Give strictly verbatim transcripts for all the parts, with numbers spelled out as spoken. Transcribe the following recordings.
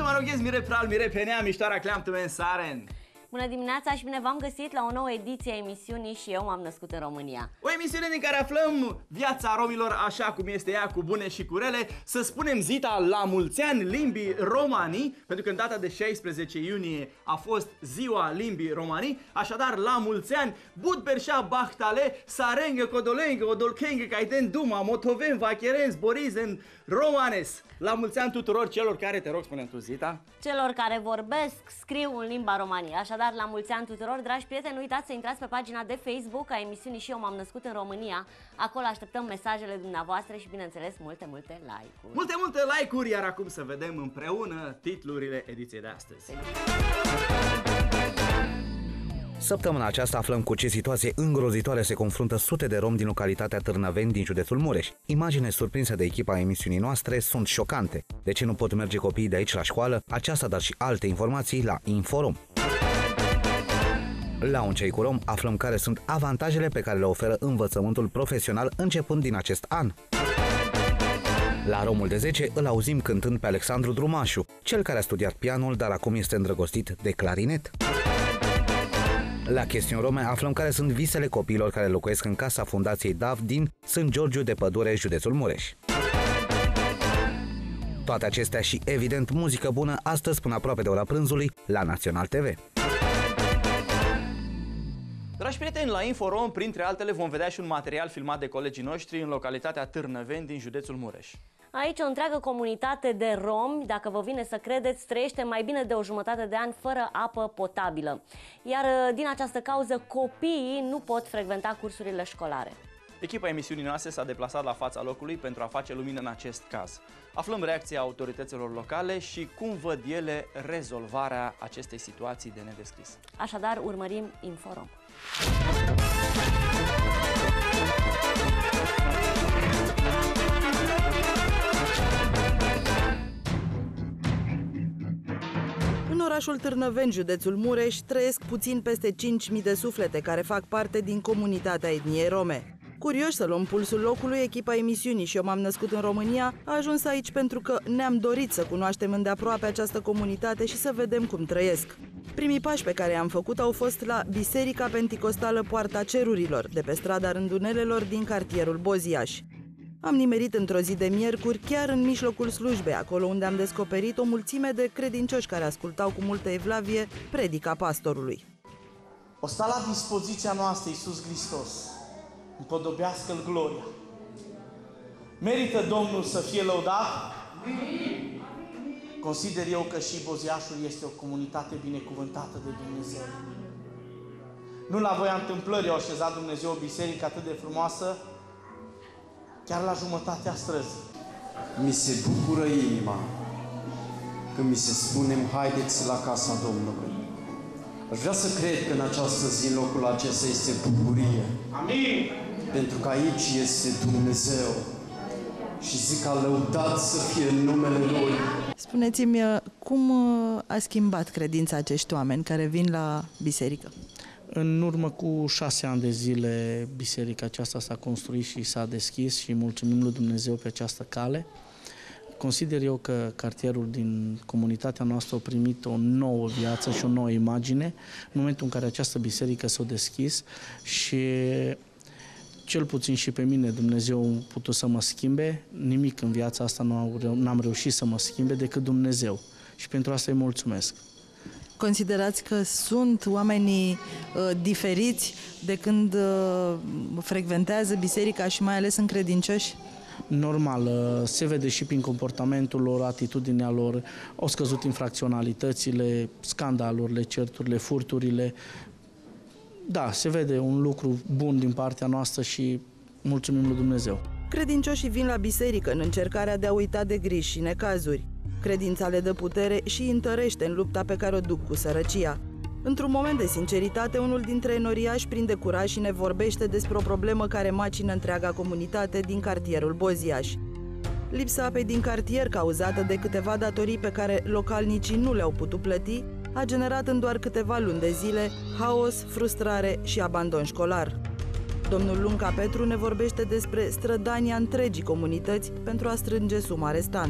mă rog, mire pral, mire penea, miștoarea cleam tu saren. Bună dimineața și bine v-am găsit la o nouă ediție a emisiunii Și eu m-am născut în România. O emisiune din care aflăm viața romilor așa cum este ea, cu bune și cu rele. Să spunem zita la mulți ani limbii romanii, pentru că în data de șaisprezece iunie a fost ziua limbii romanii. Așadar, la mulți ani, Budberșa Bahtale, Sarengă, Codolengă, Odolchengă, Caiden, Duma, Motoven, Vacherenz, Borizen, Romanes. La mulți ani tuturor celor care, te rog, spune tu, Zita. Celor care vorbesc, scriu în limba României. Așadar, la mulți ani tuturor, dragi prieteni, nu uitați să intrați pe pagina de Facebook a emisiunii Și eu m-am născut în România. Acolo așteptăm mesajele dumneavoastră și, bineînțeles, multe, multe like-uri. Multe, multe like-uri, iar acum să vedem împreună titlurile ediției de astăzi. Săptămâna aceasta aflăm cu ce situație îngrozitoare se confruntă sute de romi din localitatea Târnăveni din județul Mureș. Imagine surprinse de echipa emisiunii noastre sunt șocante. De ce nu pot merge copiii de aici la școală? Aceasta, dar și alte informații la Inforom. La Un Ceai cu Rom aflăm care sunt avantajele pe care le oferă învățământul profesional începând din acest an. La Romul de zece îl auzim cântând pe Alexandru Drumașu, cel care a studiat pianul, dar acum este îndrăgostit de clarinet. La Chestiuni Rome aflăm care sunt visele copiilor care locuiesc în casa Fundației D A V din Sfânt Georgiu de Pădure, județul Mureș. Toate acestea și, evident, muzică bună astăzi până aproape de ora prânzului la Național T V. Dragi prieteni, la Inforom, printre altele, vom vedea și un material filmat de colegii noștri în localitatea Târnăveni din județul Mureș. Aici o întreagă comunitate de romi, dacă vă vine să credeți, trăiește mai bine de o jumătate de an fără apă potabilă. Iar din această cauză copiii nu pot frecventa cursurile școlare. Echipa emisiunii noastre s-a deplasat la fața locului pentru a face lumină în acest caz. Aflăm reacția autorităților locale și cum văd ele rezolvarea acestei situații de nedescris. Așadar, urmărim Inforom. În orașul Târnăveni, județul Mureș, trăiesc puțin peste cinci mii de suflete care fac parte din comunitatea etniei rome. Curioși să luăm pulsul locului, echipa emisiunii Și eu m-am născut în România a ajuns aici pentru că ne-am dorit să cunoaștem îndeaproape această comunitate și să vedem cum trăiesc. Primii pași pe care i-am făcut au fost la Biserica Penticostală Poarta Cerurilor, de pe strada Rândunelelor din cartierul Boziaș. Am nimerit într-o zi de miercuri, chiar în mijlocul slujbei, acolo unde am descoperit o mulțime de credincioși care ascultau cu multă evlavie predica pastorului. O sta la dispoziția noastră Iisus Hristos, împodobească-L gloria. Merită Domnul să fie lăudat? Consider eu că și Boziașul este o comunitate binecuvântată de Dumnezeu. Nu la voia întâmplării a așezat Dumnezeu o biserică atât de frumoasă, chiar la jumătatea străzii. Mi se bucură inima când mi se spune haideți la casa Domnului. Aș vrea să cred că în această zi, în locul acesta, este bucurie. Amin! Pentru că aici este Dumnezeu. Și zic a lăudat să fie numele Lui. Spuneți-mi, cum a schimbat credința acești oameni care vin la biserică? În urmă cu șase ani de zile, biserica aceasta s-a construit și s-a deschis și mulțumim lui Dumnezeu pe această cale. Consider eu că cartierul din comunitatea noastră a primit o nouă viață și o nouă imagine în momentul în care această biserică s-a deschis și cel puțin și pe mine Dumnezeu a putut să mă schimbe. Nimic în viața asta nu am reușit să mă schimbe decât Dumnezeu și pentru asta îi mulțumesc. Considerați că sunt oamenii uh, diferiți de când uh, frecventează biserica și mai ales în credincioși? Normal, se vede și prin comportamentul lor, atitudinea lor, au scăzut infracționalitățile, scandalurile, certurile, furturile. Da, se vede un lucru bun din partea noastră și mulțumim lui Dumnezeu. Credincioșii vin la biserică în încercarea de a uita de griji și necazuri. Credința le dă putere și îi întărește în lupta pe care o duc cu sărăcia. Într-un moment de sinceritate, unul dintre enoriași prinde curaj și ne vorbește despre o problemă care macină întreaga comunitate din cartierul Boziaș. Lipsa apei din cartier, cauzată de câteva datorii pe care localnicii nu le-au putut plăti, a generat în doar câteva luni de zile haos, frustrare și abandon școlar. Domnul Lunca Petru ne vorbește despre strădania întregii comunități pentru a strânge suma restantă.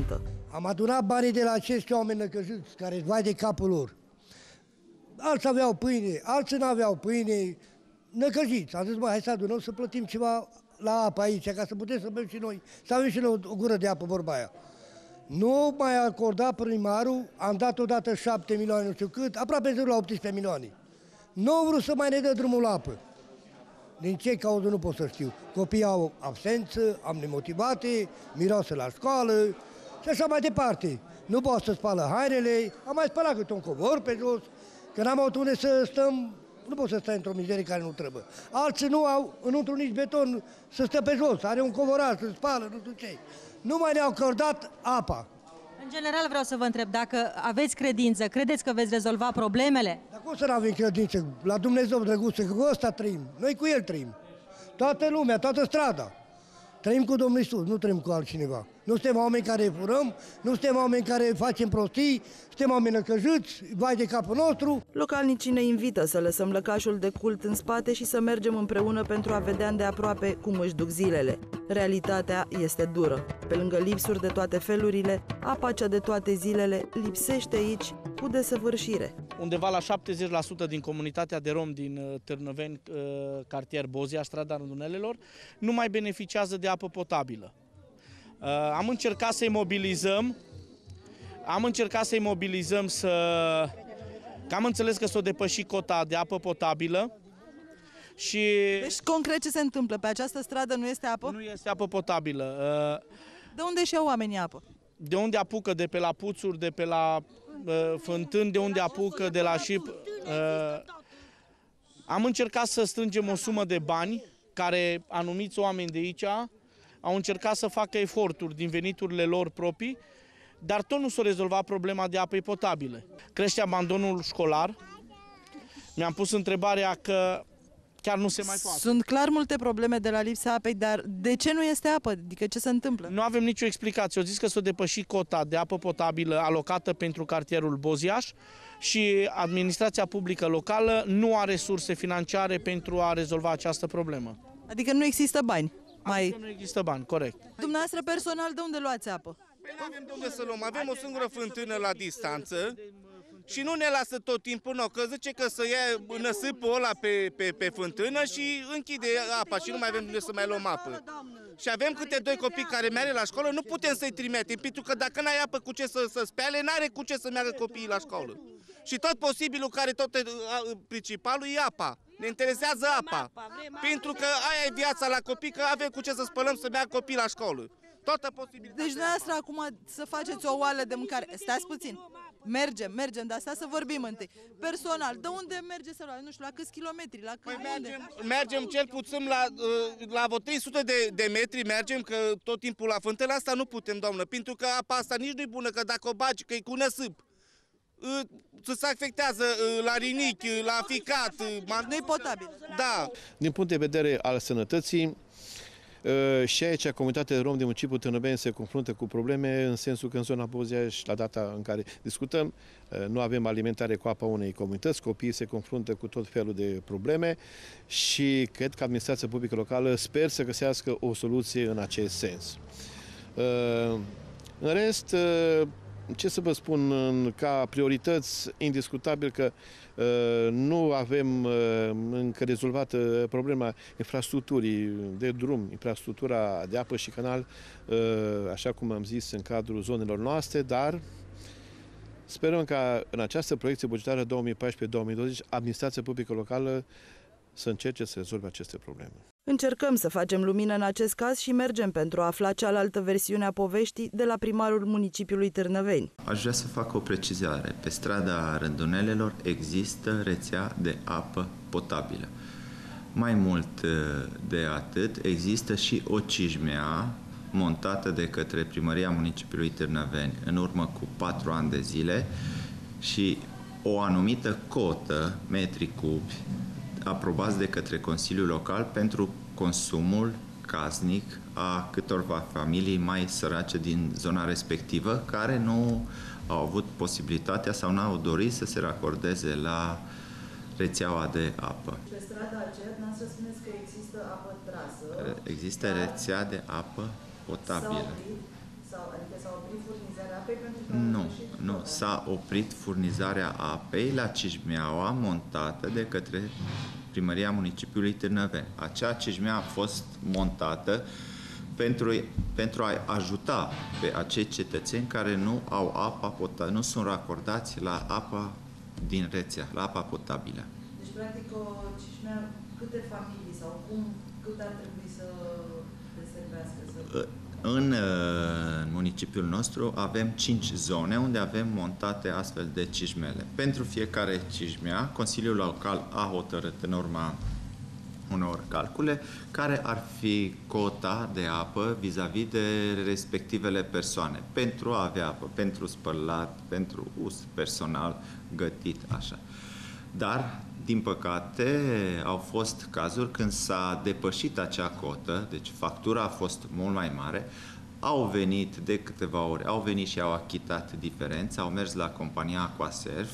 Am adunat banii de la acești oameni năcăjiți, care îți vai de capul lor. Alții aveau pâine, alții nu aveau pâine, năcăjiți. Am zis, bă, hai să adunăm să plătim ceva la apă aici, ca să putem să bem și noi, să avem și noi o gură de apă, vorba aia. Nu mai a acordat primarul, am dat odată șapte milioane, nu știu cât, aproape la optsprezece milioane. Nu au vrut să mai ne dă drumul la apă. Din ce cauză nu pot să știu. Copiii au absență, am nemotivate, miroase la școală și așa mai departe. Nu pot să spală hainele, am mai spălat câte un covor pe jos, că n-am avut unde să stăm, nu pot să stai într-o mizerie care nu trebuie. Alții nu au înăuntru nici beton să stă pe jos, are un covoraș, să spală, nu știu ce. Nu mai ne-au acordat apa. În general vreau să vă întreb, dacă aveți credință, credeți că veți rezolva problemele? Dar cum să nu avem credință? La Dumnezeu drăguțe, că cu ăsta trăim. Noi cu El trăim. Toată lumea, toată strada. Trăim cu Domnul Iisus, nu trăim cu altcineva. Nu suntem oameni care furăm, nu suntem oameni care facem prostii, suntem oameni năcăjiți, vai de capul nostru. Localnicii ne invită să lăsăm lăcașul de cult în spate și să mergem împreună pentru a vedea îndeaproape cum își duc zilele. Realitatea este dură. Pe lângă lipsuri de toate felurile, apa cea de toate zilele lipsește aici cu desăvârșire. Undeva la șaptezeci la sută din comunitatea de romi din Târnăveni, cartier Bozia, strada Rândunelelor, nu mai beneficiază de apă potabilă. Am încercat să-i mobilizăm, am încercat să-i mobilizăm să... că am înțeles că s-o depăși cota de apă potabilă și... Deci, concret, ce se întâmplă? Pe această stradă nu este apă? Nu este apă potabilă. De unde și-au oamenii apă? De unde apucă? De pe la puțuri, de pe la uh, fântâni, de unde apucă, de la șip. Uh, am încercat să strângem o sumă de bani care anumiți oameni de aici au încercat să facă eforturi din veniturile lor proprii, dar tot nu s-a rezolvat problema de apă potabile. Crește abandonul școlar. Mi-am pus întrebarea că chiar nu se mai poate. Sunt clar multe probleme de la lipsa apei, dar de ce nu este apă? Adică ce se întâmplă? Nu avem nicio explicație. Au zis că s-a depășit cota de apă potabilă alocată pentru cartierul Boziaș și administrația publică locală nu are resurse financiare pentru a rezolva această problemă. Adică nu există bani? Mai... Nu există bani, corect. Dumneavoastră personal de unde luați apă? Păi nu avem de unde să luăm. Avem o singură fântână la distanță și nu ne lasă tot timpul, no, că zice că să ia năsipul ăla pe, pe, pe fântână și închide apa și nu mai avem de unde să mai luăm apă. Și avem câte doi copii care merg la școală, nu putem să-i trimitem, pentru că dacă n-ai apă cu ce să, să speale, n-are cu ce să meargă copiii la școală. Și tot posibilul care tot principalul e apa. Ne interesează apa. Pentru că aia e viața la copii, că avem cu ce să spălăm să meargă copiii la școală. Toată posibilitatea. Deci dumneavoastră acum să faceți o oală de mâncare. Stați puțin. Mergem, mergem, dar asta să vorbim întâi. Personal, de unde merge să luați? Nu știu, la câți kilometri? La câți păi mergem, mergem cel puțin la, la vreo trei sute de, de metri, mergem, că tot timpul la fântână asta nu putem, doamnă, pentru că apa asta nici nu e bună, că dacă o bagi, că e cu năsip, se afectează la rinichi, la ficat. Nu e potabil. Da. Din punct de vedere al sănătății, și aici comunitatea de rom din municipiul Târnăveni se confruntă cu probleme, în sensul că în zona Boziaș, la data în care discutăm, nu avem alimentare cu apa unei comunități, copiii se confruntă cu tot felul de probleme și cred că administrația publică locală sper să găsească o soluție în acest sens. În rest, ce să vă spun, ca priorități, indiscutabil că uh, nu avem uh, încă rezolvată problema infrastructurii de drum, infrastructura de apă și canal, uh, așa cum am zis, în cadrul zonelor noastre, dar sperăm ca în această proiecție bugetară două mii paisprezece două mii douăzeci administrația publică locală să încerce să rezolve aceste probleme. Încercăm să facem lumină în acest caz și mergem pentru a afla cealaltă versiune a poveștii de la primarul municipiului Târnăveni. Aș vrea să fac o precizare. Pe strada Rândunelelor există rețea de apă potabilă. Mai mult de atât, există și o cizmea montată de către Primăria Municipiului Târnăveni în urmă cu patru ani de zile și o anumită cotă, metri cubi, aprobați de către Consiliul Local pentru consumul casnic a câtorva familii mai sărace din zona respectivă, care nu au avut posibilitatea sau nu au dorit să se racordeze la rețeaua de apă. Pe strada aceea, dumneavoastră spuneți că există apă trasă. Există rețea de apă potabilă. Sau, adică s-a oprit furnizarea apei Nu, nu. S-a oprit furnizarea apei la Cijmeaua montată de către Primăria Municipiului Târnăveni. Acea Cijmea a fost montată pentru, pentru a ajuta pe acei cetățeni care nu au apa potabilă, nu sunt racordați la apa din rețea, la apa potabilă. Deci, practic, o Cijmea, câte familii sau cum, cât ar trebui să deservească? Să... În, în municipiul nostru avem cinci zone unde avem montate astfel de cijmele. Pentru fiecare cijmea, Consiliul Local a hotărât în urma unor calcule care ar fi cota de apă vis-a-vis -vis de respectivele persoane pentru a avea apă, pentru spălat, pentru uz personal, gătit, așa. Dar, din păcate, au fost cazuri când s-a depășit acea cotă, deci factura a fost mult mai mare, au venit de câteva ori, au venit și au achitat diferența, au mers la compania Aquaserv,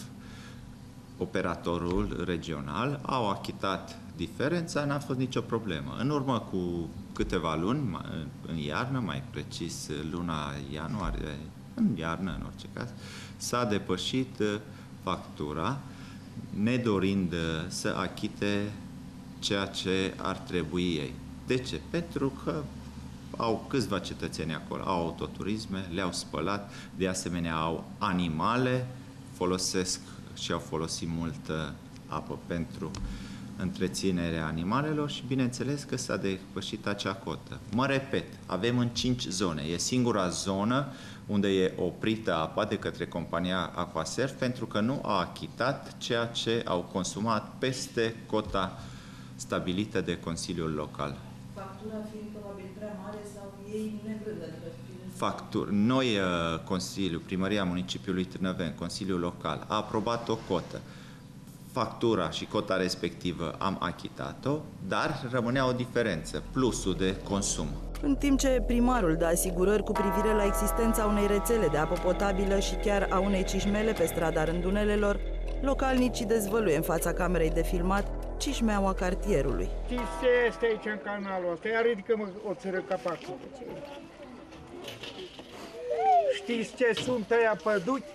operatorul regional, au achitat diferența, n-a fost nicio problemă. În urmă cu câteva luni, în iarnă, mai precis luna ianuarie, în iarnă în orice caz, s-a depășit factura, nedorind să achite ceea ce ar trebui ei. De ce? Pentru că au câțiva cetățeni acolo, au autoturisme, le-au spălat, de asemenea au animale, folosesc și au folosit multă apă pentru întreținerea animalelor și bineînțeles că s-a depășit acea cotă. Mă repet, avem în cinci zone. E singura zonă unde e oprită apa de către compania Aquaserv pentru că nu a achitat ceea ce au consumat peste cota stabilită de Consiliul Local. Factura fiind probabil prea mare sau ei nevrând, adică Factur. Noi, Consiliul, Primăria Municipiului Târnăveni, Consiliul Local, a aprobat o cotă. Factura și cota respectivă am achitat-o, dar rămânea o diferență, plusul de consum. În timp ce primarul dă asigurări cu privire la existența unei rețele de apă potabilă și chiar a unei cijmele pe strada Rândunelelor, localnicii dezvăluie în fața camerei de filmat cijmeaua cartierului. Știți ce este aici în canalul ăsta? Ia ridică-mă o țără capacul. Știți ce sunt ăia păduchi?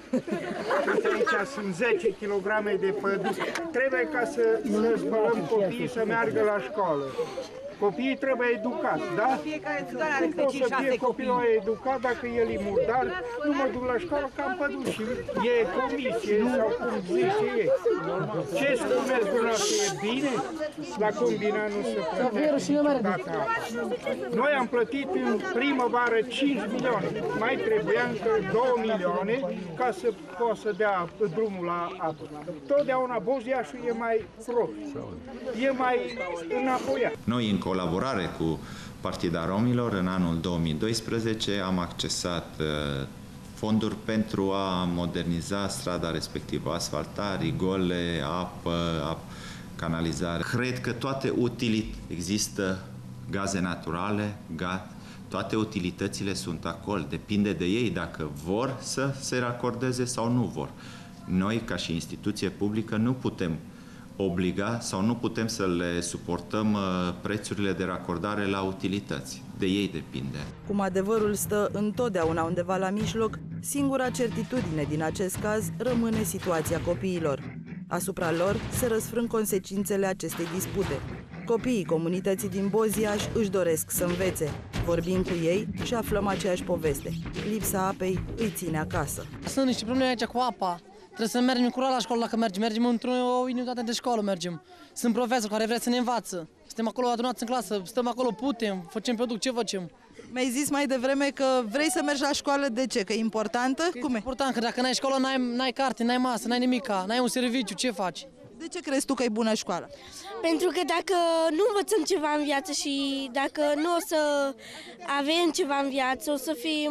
Aici sunt zece kilograme de păduchi. Trebuie ca să ne spălăm copiii să meargă la școală. Copiii trebuie educați, da? Nu pot să fie copilul educat dacă el e murdar, nu mă duc la școală că am păduși și e comisie sau cum zice ei. Ce spuneți dumneavoastră, e bine? La combinat nu se plătește niciodată apa. Noi am plătit în primăvară cinci milioane, mai trebuia încă două milioane ca să poată să dea drumul la apă. Totdeauna Boziașul e mai prost, e mai înapoiat. Noi, în colaborare cu Partida Romilor, în anul două mii doisprezece am accesat uh, fonduri pentru a moderniza strada respectivă, asfaltare, rigole, apă, ap canalizare. Cred că toate utilitățile, există gaze naturale, gaz, toate utilitățile sunt acolo, depinde de ei dacă vor să se racordeze sau nu vor. Noi, ca și instituție publică, nu putem obliga sau nu putem să le suportăm uh, prețurile de racordare la utilități. De ei depinde. Cum adevărul stă întotdeauna undeva la mijloc, singura certitudine din acest caz rămâne situația copiilor. Asupra lor se răsfrâng consecințele acestei dispute. Copiii comunității din Boziaș își doresc să învețe. Vorbim cu ei și aflăm aceeași poveste. Lipsa apei îi ține acasă. Sunt niște probleme aici cu apa. Trebuie să mergem curat la școală dacă mergem. Mergem într-o unitate de școală, mergem. Sunt profesori care vrea să ne învață. Suntem acolo adunați în clasă, stăm acolo, putem, facem produc, ce facem? Mi-ai zis mai devreme că vrei să mergi la școală, de ce? Că e importantă? Că Cum e? important, că dacă n-ai școală, n-ai carte, n-ai masă, n-ai nimica, n-ai un serviciu, ce faci? De ce crezi tu că e bună școala? Pentru că dacă nu învățăm ceva în viață și dacă nu o să avem ceva în viață, o să fim,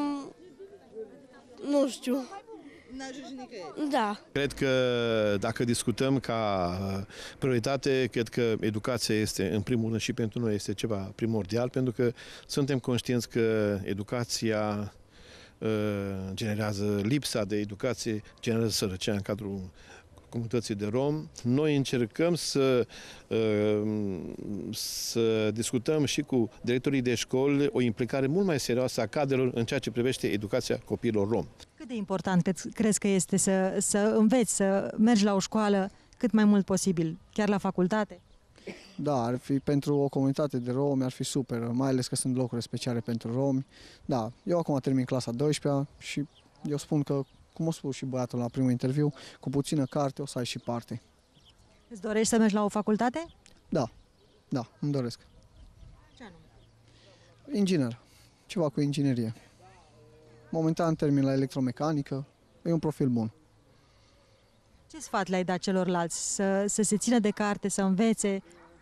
nu știu... Da. Cred că dacă discutăm ca prioritate, cred că educația este, în primul rând și pentru noi, este ceva primordial, pentru că suntem conștienți că educația uh, generează, lipsa de educație generează sărăcia în cadrul comunității de rom. Noi încercăm să, să discutăm și cu directorii de școli o implicare mult mai serioasă a cadrelor în ceea ce privește educația copiilor rom. Cât de important crezi că este să, să înveți, să mergi la o școală cât mai mult posibil, chiar la facultate? Da, ar fi pentru o comunitate de romi, ar fi super, mai ales că sunt locuri speciale pentru romi. Da, eu acum termin clasa a douăsprezecea și eu spun că, cum a spus și băiatul la primul interviu, cu puțină carte o să ai și parte. Îți dorești să mergi la o facultate? Da, da, îmi doresc. Ce anume? Inginer, ceva cu inginerie. Momentan termin la electromecanică, e un profil bun. Ce sfat le-ai dat celorlalți? Să, să se țină de carte, să învețe?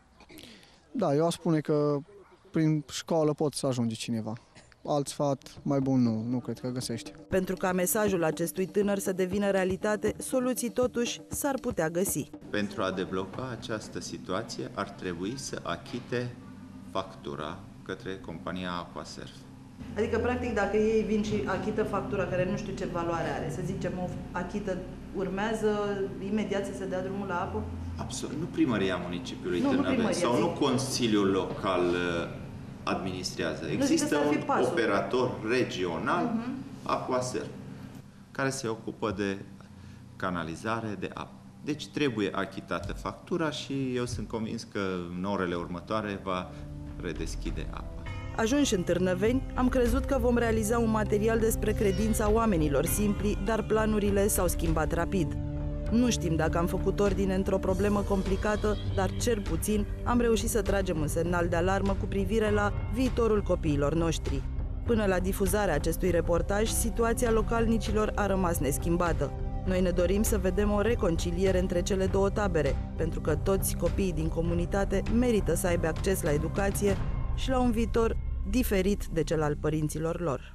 Da, eu aș spune că prin școală poți să ajungi cineva. Alt sfat mai bun nu, nu cred că găsești. Pentru ca mesajul acestui tânăr să devină realitate, soluții totuși s-ar putea găsi. Pentru a debloca această situație ar trebui să achite factura către compania Aquaserv. Adică, practic, dacă ei vin și achită factura care nu știu ce valoare are, să zicem, o achită, urmează imediat să se dea drumul la apă? Absolut. Nu primăria municipiului nu, Târnăveni nu sau nu Consiliul Local administrează. Există un operator regional, uh-huh. Aquaserv, care se ocupă de canalizare de apă. Deci trebuie achitată factura și eu sunt convins că în orele următoare va redeschide apa. Ajunși în Târnăveni, am crezut că vom realiza un material despre credința oamenilor simpli, dar planurile s-au schimbat rapid. Nu știm dacă am făcut ordine într-o problemă complicată, dar cel puțin am reușit să tragem un semnal de alarmă cu privire la viitorul copiilor noștri. Până la difuzarea acestui reportaj, situația localnicilor a rămas neschimbată. Noi ne dorim să vedem o reconciliere între cele două tabere, pentru că toți copiii din comunitate merită să aibă acces la educație și la un viitor diferit de cel al părinților lor.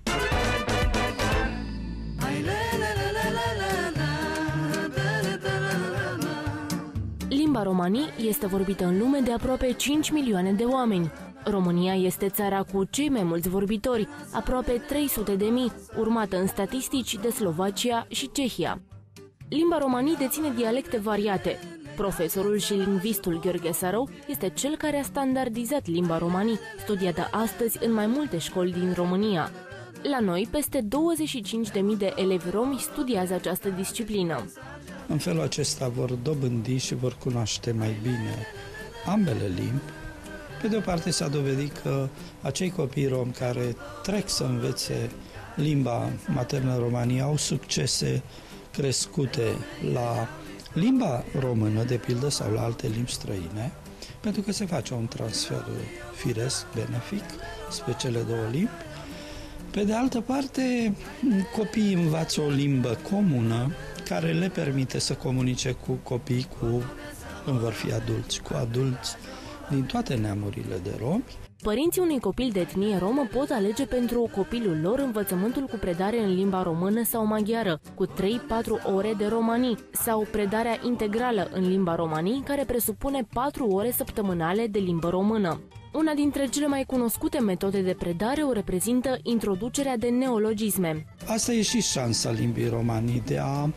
Limba romani este vorbită în lume de aproape cinci milioane de oameni. România este țara cu cei mai mulți vorbitori, aproape trei sute de mii, urmată în statistici de Slovacia și Cehia. Limba romani deține dialecte variate. Profesorul și lingvistul Gheorghe Sarău este cel care a standardizat limba romani, studiată astăzi în mai multe școli din România. La noi, peste douăzeci și cinci de mii de elevi romi studiază această disciplină. În felul acesta vor dobândi și vor cunoaște mai bine ambele limbi. Pe de o parte s-a dovedit că acei copii romi care trec să învețe limba maternă românia au succese crescute la limba română, de pildă, sau la alte limbi străine, pentru că se face un transfer firesc, benefic, spre cele două limbi. Pe de altă parte, copiii învață o limbă comună care le permite să comunice cu copii cu, când vor fi adulți, cu adulți din toate neamurile de romi. Părinții unui copil de etnie romă pot alege pentru copilul lor învățământul cu predare în limba română sau maghiară, cu trei patru ore de romani, sau predarea integrală în limba romani, care presupune patru ore săptămânale de limbă română. Una dintre cele mai cunoscute metode de predare o reprezintă introducerea de neologisme. Asta e și șansa limbii romani de a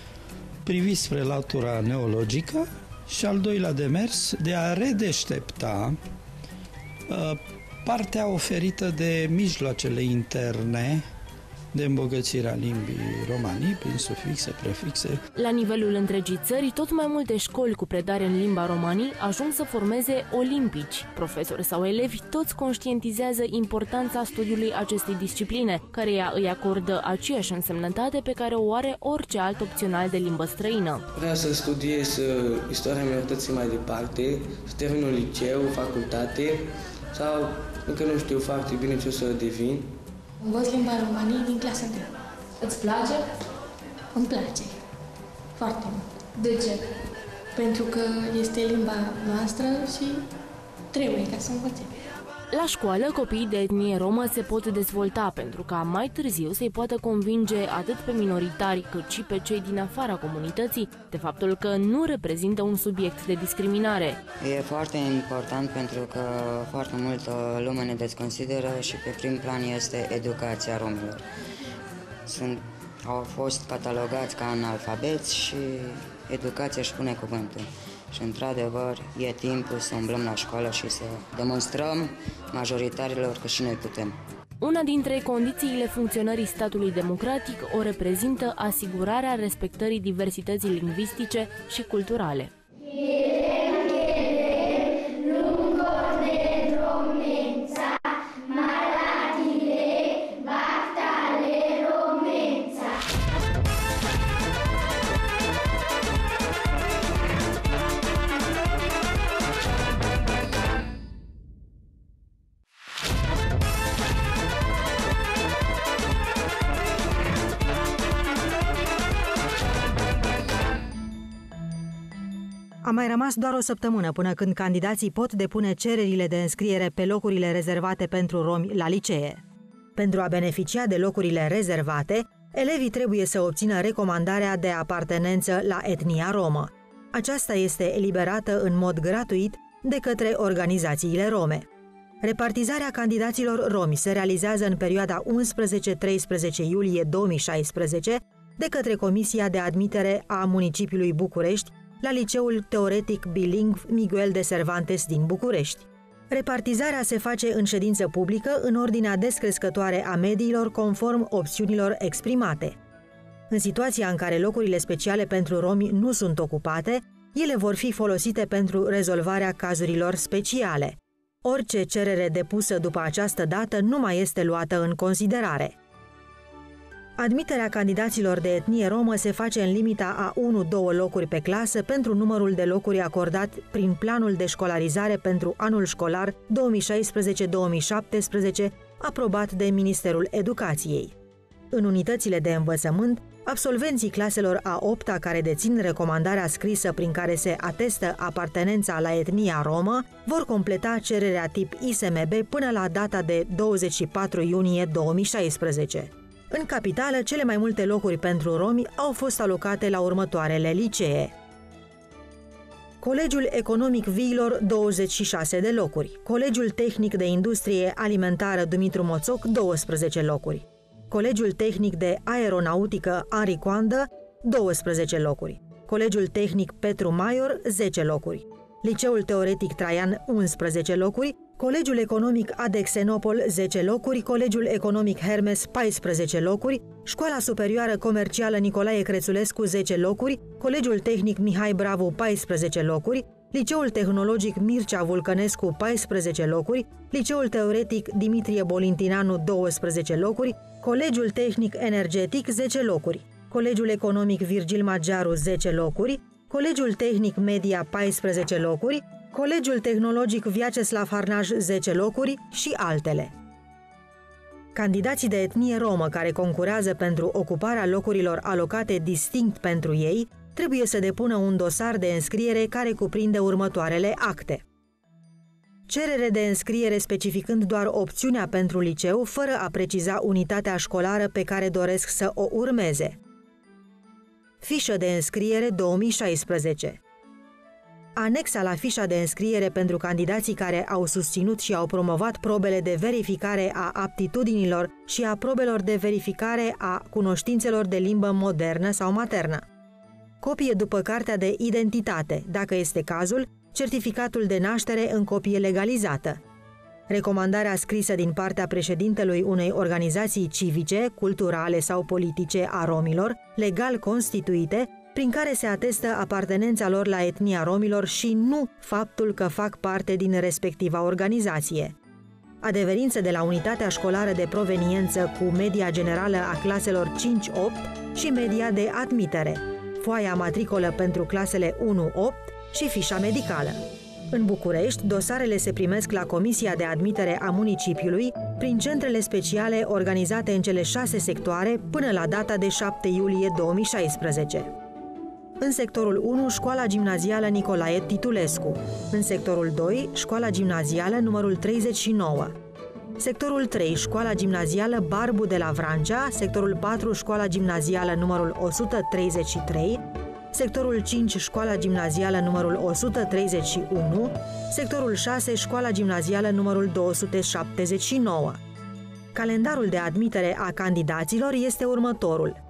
privi spre latura neologică și al doilea demers de a redeștepta uh, partea oferită de mijloacele interne de îmbogățirea limbii romanii prin sufixe, prefixe. La nivelul întregii țări, tot mai multe școli cu predare în limba romanii ajung să formeze olimpici. Profesori sau elevi toți conștientizează importanța studiului acestei discipline, care ea îi acordă aceeași însemnătate pe care o are orice alt opțional de limbă străină. Vreau să studiez uh, istoria minorității mai departe, să termin un liceu, facultate sau încă nu știu foarte bine ce o să devin. Învăț limba romanii din clasa trei. Îți place? Îmi place. Foarte mult. De ce? Pentru că este limba noastră și trebuie ca să învățăm. La școală, copiii de etnie romă se pot dezvolta pentru ca mai târziu să-i poată convinge atât pe minoritari cât și pe cei din afara comunității de faptul că nu reprezintă un subiect de discriminare. E foarte important pentru că foarte multă lume ne desconsideră și pe prim plan este educația romilor. Sunt, au fost catalogați ca analfabeți și educația își pune cuvântul. Și într-adevăr e timpul să umblăm la școală și să demonstrăm majoritarilor că și noi putem. Una dintre condițiile funcționării statului democratic o reprezintă asigurarea respectării diversității lingvistice și culturale. A mai rămas doar o săptămână până când candidații pot depune cererile de înscriere pe locurile rezervate pentru romi la licee. Pentru a beneficia de locurile rezervate, elevii trebuie să obțină recomandarea de apartenență la etnia romă. Aceasta este eliberată în mod gratuit de către organizațiile rome. Repartizarea candidaților romi se realizează în perioada unsprezece treisprezece iulie două mii șaisprezece de către Comisia de Admitere a Municipiului București la Liceul Teoretic Bilingv Miguel de Cervantes din București. Repartizarea se face în ședință publică în ordinea descrescătoare a mediilor conform opțiunilor exprimate. În situația în care locurile speciale pentru romi nu sunt ocupate, ele vor fi folosite pentru rezolvarea cazurilor speciale. Orice cerere depusă după această dată nu mai este luată în considerare. Admiterea candidaților de etnie romă se face în limita a unu două locuri pe clasă pentru numărul de locuri acordat prin planul de școlarizare pentru anul școlar două mii șaisprezece două mii șaptesprezece, aprobat de Ministerul Educației. În unitățile de învățământ, absolvenții claselor a opta care dețin recomandarea scrisă prin care se atestă apartenența la etnia romă vor completa cererea tip I S M B până la data de douăzeci și patru iunie două mii șaisprezece. În capitală, cele mai multe locuri pentru romi au fost alocate la următoarele licee. Colegiul Economic Viilor, douăzeci și șase de locuri. Colegiul Tehnic de Industrie Alimentară Dumitru Moțoc, douăsprezece locuri. Colegiul Tehnic de Aeronautică Henri Coandă, douăsprezece locuri. Colegiul Tehnic Petru Maior, zece locuri. Liceul Teoretic Traian, unsprezece locuri. Colegiul Economic Adexenopol, zece locuri, Colegiul Economic Hermes, paisprezece locuri, Școala Superioară Comercială Nicolae Crețulescu, zece locuri, Colegiul Tehnic Mihai Bravu, paisprezece locuri, Liceul Tehnologic Mircea Vulcănescu, paisprezece locuri, Liceul Teoretic Dimitrie Bolintinanu, douăsprezece locuri, Colegiul Tehnic Energetic, zece locuri, Colegiul Economic Virgil Magiaru, zece locuri, Colegiul Tehnic Media, paisprezece locuri, Colegiul Tehnologic Vyacheslav Harnaj, zece locuri și altele. Candidații de etnie romă care concurează pentru ocuparea locurilor alocate distinct pentru ei trebuie să depună un dosar de înscriere care cuprinde următoarele acte. Cerere de înscriere specificând doar opțiunea pentru liceu, fără a preciza unitatea școlară pe care doresc să o urmeze. Fișă de înscriere două mii șaisprezece. Anexa la fișa de înscriere pentru candidații care au susținut și au promovat probele de verificare a aptitudinilor și a probelor de verificare a cunoștințelor de limbă modernă sau maternă. Copie după cartea de identitate, dacă este cazul, certificatul de naștere în copie legalizată. Recomandarea scrisă din partea președintelui unei organizații civice, culturale sau politice a romilor, legal constituite, prin care se atestă apartenența lor la etnia romilor și nu faptul că fac parte din respectiva organizație. Adeverință de la unitatea școlară de proveniență cu media generală a claselor cinci opt și media de admitere, foaia matricolă pentru clasele unu opt și fișa medicală. În București, dosarele se primesc la Comisia de Admitere a municipiului prin centrele speciale organizate în cele șase sectoare până la data de șapte iulie două mii șaisprezece. În sectorul unu, Școala Gimnazială Nicolae Titulescu. În sectorul doi, Școala Gimnazială numărul treizeci și nouă. Sectorul trei, Școala Gimnazială Barbu de la Vrancea. Sectorul patru, Școala Gimnazială numărul o sută treizeci și trei. Sectorul cinci, Școala Gimnazială numărul o sută treizeci și unu. Sectorul șase, Școala Gimnazială numărul două sute șaptezeci și nouă. Calendarul de admitere a candidaților este următorul.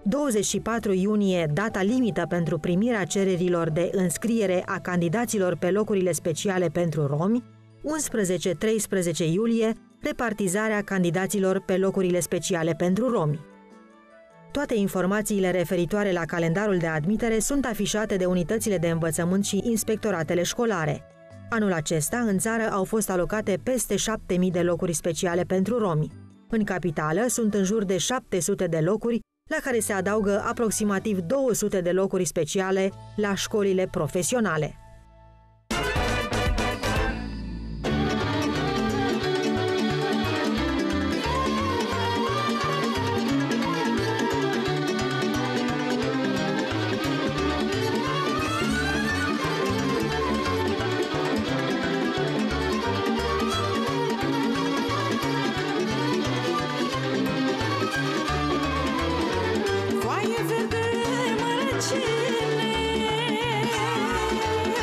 douăzeci și patru iunie, data limită pentru primirea cererilor de înscriere a candidaților pe locurile speciale pentru romi, unsprezece treisprezece iulie, repartizarea candidaților pe locurile speciale pentru romi. Toate informațiile referitoare la calendarul de admitere sunt afișate de unitățile de învățământ și inspectoratele școlare. Anul acesta, în țară au fost alocate peste șapte mii de locuri speciale pentru romi. În capitală sunt în jur de șapte sute de locuri, la care se adaugă aproximativ două sute de locuri speciale la școlile profesionale. Foaie verde mărăcine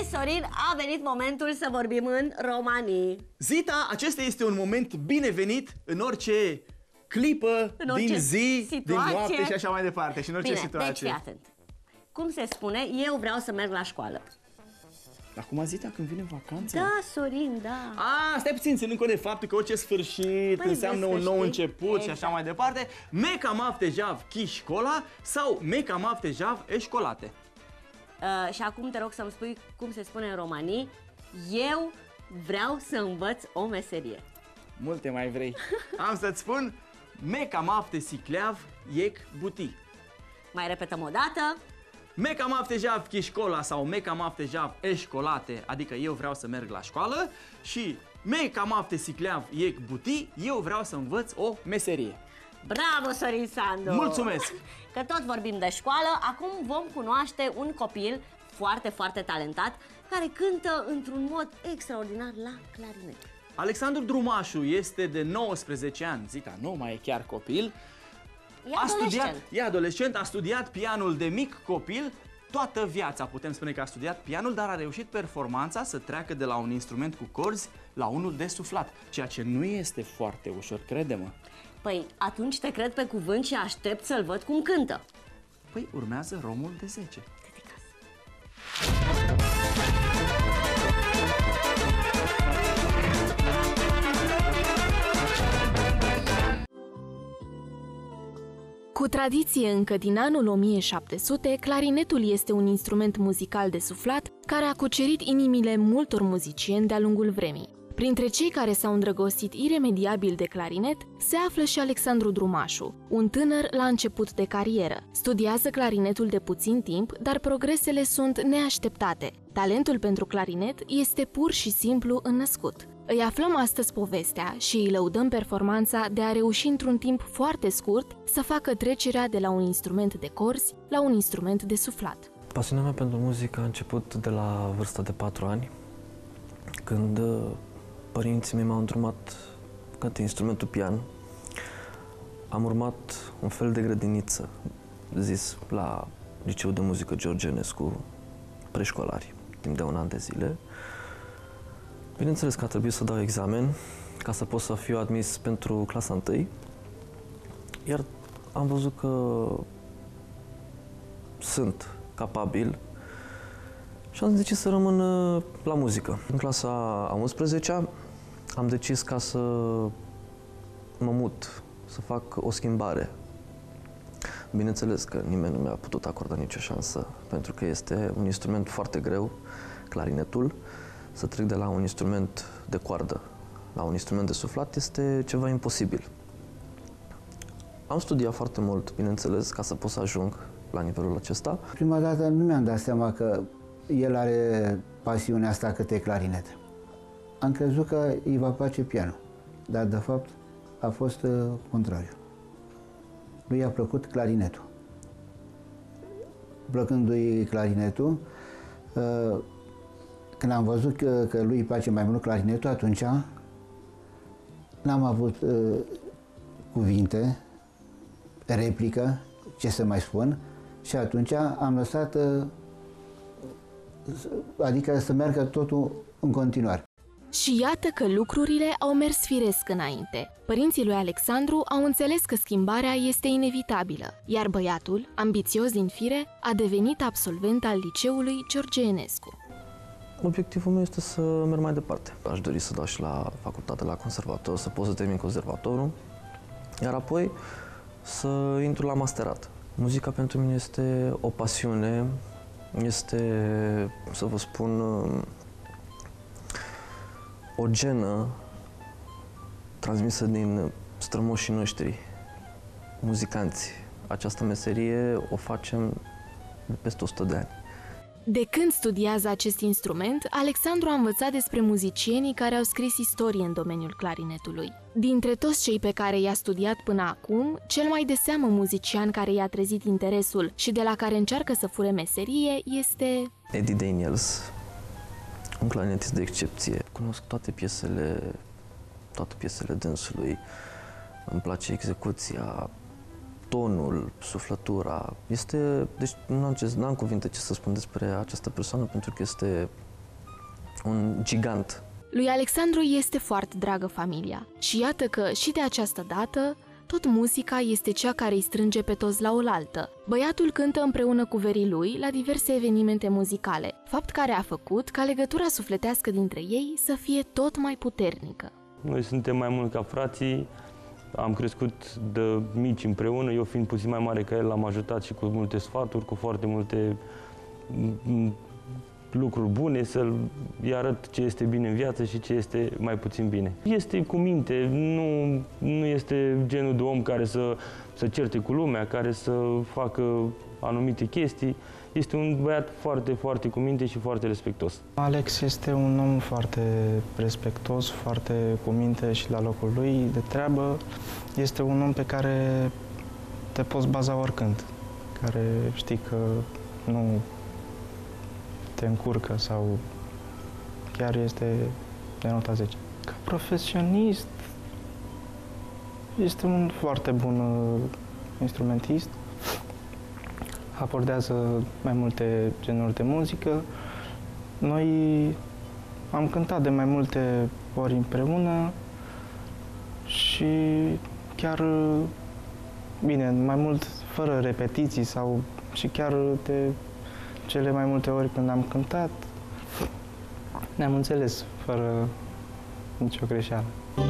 Sorin, a venit momentul să vorbim în romanii. Zita, acesta este un moment binevenit în orice clipă, în orice din zi, situație. din noapte și așa mai departe. Și în orice Bine, situație. deci fii atent. Cum se spune, eu vreau să merg la școală. Acum Zita, când vine vacanța? Da, Sorin, da. A, stai puțin, ținând cont de faptul că orice sfârșit Păi, înseamnă un nou început exact. și așa mai departe. Meca mafte jav chi școala sau meca mafte jav e școlate. Uh, și acum te rog să-mi spui cum se spune în romanii. Eu vreau să învăț o meserie. Multe mai vrei. Am să-ți spun meca mafte sicleav iec buti. Mai repetăm o dată. Meca mafte jav chi școala sau meca mafte jav e școlate, adică eu vreau să merg la școală, și meca mafte sicleav iec buti, eu vreau să învăț o meserie. Bravo, Sorin Sandu! Mulțumesc! Că tot vorbim de școală, acum vom cunoaște un copil foarte, foarte talentat care cântă într-un mod extraordinar la clarinet. Alexandru Drumașu este de nouăsprezece ani, Zita, nu mai e chiar copil. E a adolescent. studiat, e adolescent, a studiat pianul de mic copil toată viața, putem spune că a studiat pianul, dar a reușit performanța să treacă de la un instrument cu corzi la unul de suflat, ceea ce nu este foarte ușor, crede-mă. Păi atunci te cred pe cuvânt și aștept să-l văd cum cântă. Păi urmează Romul de zece. Cu tradiție încă din anul o mie șapte sute, clarinetul este un instrument muzical de suflat care a cucerit inimile multor muzicieni de-a lungul vremii. Printre cei care s-au îndrăgostit iremediabil de clarinet se află și Alexandru Drumașu, un tânăr la început de carieră. Studiază clarinetul de puțin timp, dar progresele sunt neașteptate. Talentul pentru clarinet este pur și simplu înnăscut. Îi aflăm astăzi povestea și îi lăudăm performanța de a reuși într-un timp foarte scurt să facă trecerea de la un instrument de corzi la un instrument de suflat. Pasiunea mea pentru muzică a început de la vârsta de patru ani, când părinții mei m-au îndrumat către instrumentul pian. Am urmat un fel de grădiniță, zis, la Liceul de Muzică George Enescu, preșcolari, timp de un an de zile. Bineînțeles că a trebuit să dau examen ca să pot să fiu admis pentru clasa întâi, iar am văzut că sunt capabil și am decis să rămân la muzică. În clasa a unsprezecea am decis ca să mă mut, să fac o schimbare. Bineînțeles că nimeni nu mi-a putut acorda nicio șansă, pentru că este un instrument foarte greu, clarinetul. Să trec de la un instrument de coardă la un instrument de suflat este ceva imposibil. Am studiat foarte mult, bineînțeles, ca să pot să ajung la nivelul acesta. Prima dată nu mi-am dat seama că el are pasiunea asta către clarinet. Am crezut că îi va place pianul, dar de fapt a fost uh, contrariu. Lui a plăcut clarinetul. Plăcându-i clarinetul, uh, când am văzut că, că lui îi place mai mult clarinetul, atunci n-am avut uh, cuvinte, replică, ce să mai spun, și atunci am lăsat, uh, adică să meargă totul în continuare. Și iată că lucrurile au mers firesc înainte. Părinții lui Alexandru au înțeles că schimbarea este inevitabilă, iar băiatul, ambițios din fire, a devenit absolvent al Liceului George Enescu. Obiectivul meu este să merg mai departe. Aș dori să dau și la facultate, la conservator, să pot să termin conservatorul, iar apoi să intru la masterat. Muzica pentru mine este o pasiune, este, să vă spun, o genă transmisă din strămoșii noștri, muzicanți. Această meserie o facem de peste o sută de ani. De când studiază acest instrument, Alexandru a învățat despre muzicienii care au scris istorie în domeniul clarinetului. Dintre toți cei pe care i-a studiat până acum, cel mai de seamă muzician care i-a trezit interesul și de la care încearcă să fure meserie este Eddie Daniels, un clarinetist de excepție. Cunosc toate piesele, toate piesele dânsului. Îmi place execuția, tonul, suflătura. Este, deci nu am, ce, n-am cuvinte ce să spun despre această persoană, pentru că este un gigant. Lui Alexandru este foarte dragă familia și iată că și de această dată tot muzica este cea care îi strânge pe toți la oaltă. Băiatul cântă împreună cu verii lui la diverse evenimente muzicale, fapt care a făcut ca legătura sufletească dintre ei să fie tot mai puternică. Noi suntem mai mult ca frații, am crescut de mici împreună, eu fiind puțin mai mare ca el, l-am ajutat și cu multe sfaturi, cu foarte multe lucruri bune, să-i arăt ce este bine în viață și ce este mai puțin bine. Este cu minte, nu, nu este genul de om care să, să certe cu lumea, care să facă anumite chestii. Este un băiat foarte, foarte cu minte și foarte respectos. Alex este un om foarte respectos, foarte cu minte și la locul lui de treabă. Este un om pe care te poți baza oricând, care știi că nu te încurcă sau chiar este de nota zece. Ca profesionist, este un foarte bun instrumentist. Abordează mai multe genuri de muzică. Noi am cântat de mai multe ori împreună și chiar, bine, mai mult fără repetiții sau și chiar de cele mai multe ori când am cântat, ne-am înțeles fără nicio greșeală.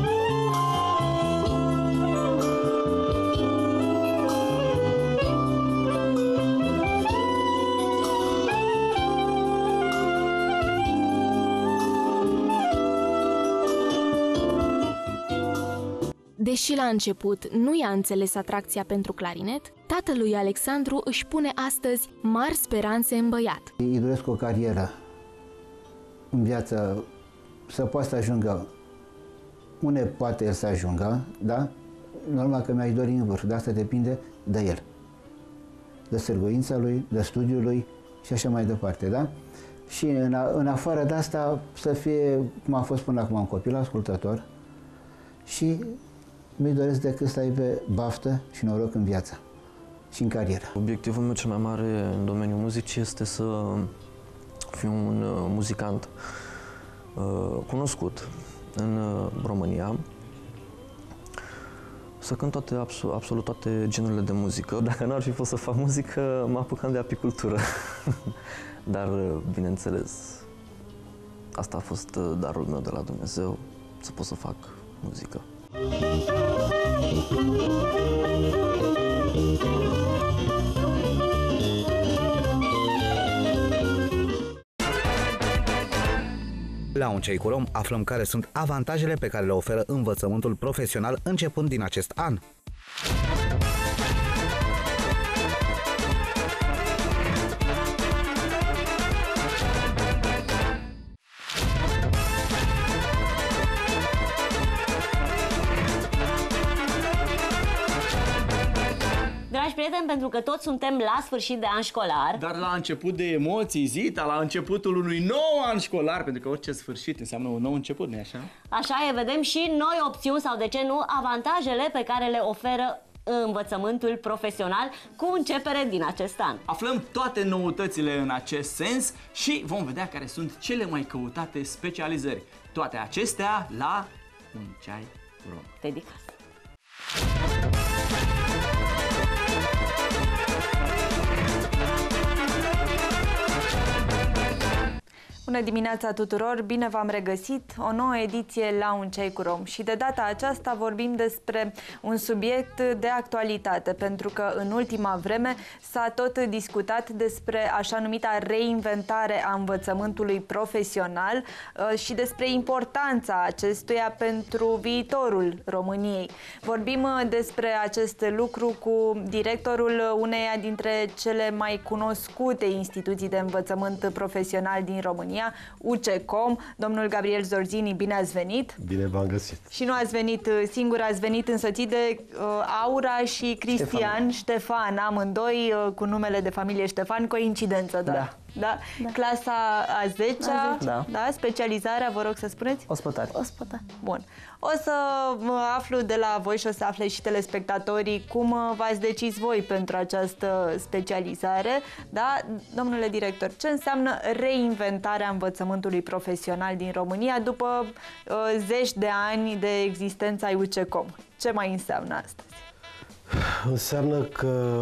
Deși la început nu i-a înțeles atracția pentru clarinet, tatălui Alexandru își pune astăzi mari speranțe în băiat. Îi doresc o carieră în viață, să poată să ajungă unde poate el să ajungă, da? Normal că mi-aș dori în vârf, dar asta depinde de el, de sârguința lui, de studiul lui și așa mai departe, da? Și în, în afară de asta să fie, cum a fost până acum, un copil ascultător și nu-i doresc decât să aibă baftă și noroc în viață și în carieră. Obiectivul meu cel mai mare în domeniul muzicii este să fiu un muzicant uh, cunoscut în uh, România, să cânt toate, absolut, absolut toate genurile de muzică. Dacă n-ar fi fost să fac muzică, mă apucam de apicultură. Dar, bineînțeles, asta a fost darul meu de la Dumnezeu, să pot să fac muzică. La Un Cei cu Rom aflăm care sunt avantajele pe care le oferă învățământul profesional începând din acest an. Dragi prieteni, pentru că toți suntem la sfârșit de an școlar. Dar la început de emoții, Zita, la începutul unui nou an școlar, pentru că orice sfârșit înseamnă un nou început, nu-i așa? Așa e, vedem și noi opțiuni sau, de ce nu, avantajele pe care le oferă învățământul profesional cu începere din acest an. Aflăm toate noutățile în acest sens și vom vedea care sunt cele mai căutate specializări. Toate acestea la Un Ceai cu Rom. Dedicat. Bună dimineața tuturor, bine v-am regăsit, o nouă ediție la Un Ceai cu Rom și de data aceasta vorbim despre un subiect de actualitate, pentru că în ultima vreme s-a tot discutat despre așa numita reinventare a învățământului profesional și despre importanța acestuia pentru viitorul României. Vorbim despre acest lucru cu directorul uneia dintre cele mai cunoscute instituții de învățământ profesional din România, U C E C O M, domnul Gabriel Zorzini, bine ați venit! Bine v-am găsit! Și nu ați venit singur, ați venit însoțit de uh, Aura și Cristian, Ștefan, Ștefan amândoi uh, cu numele de familie Ștefan, coincidență, da? Da, Da? Da. Clasa a zecea, Da. Da? Specializarea, vă rog să spuneți? Ospătari. Ospătar. Bun. O să aflu de la voi și o să afle și telespectatorii cum v-ați decis voi pentru această specializare. Da? Domnule director, ce înseamnă reinventarea învățământului profesional din România după uh, zeci de ani de existența ai U C E C O M? Ce mai înseamnă astăzi? Înseamnă că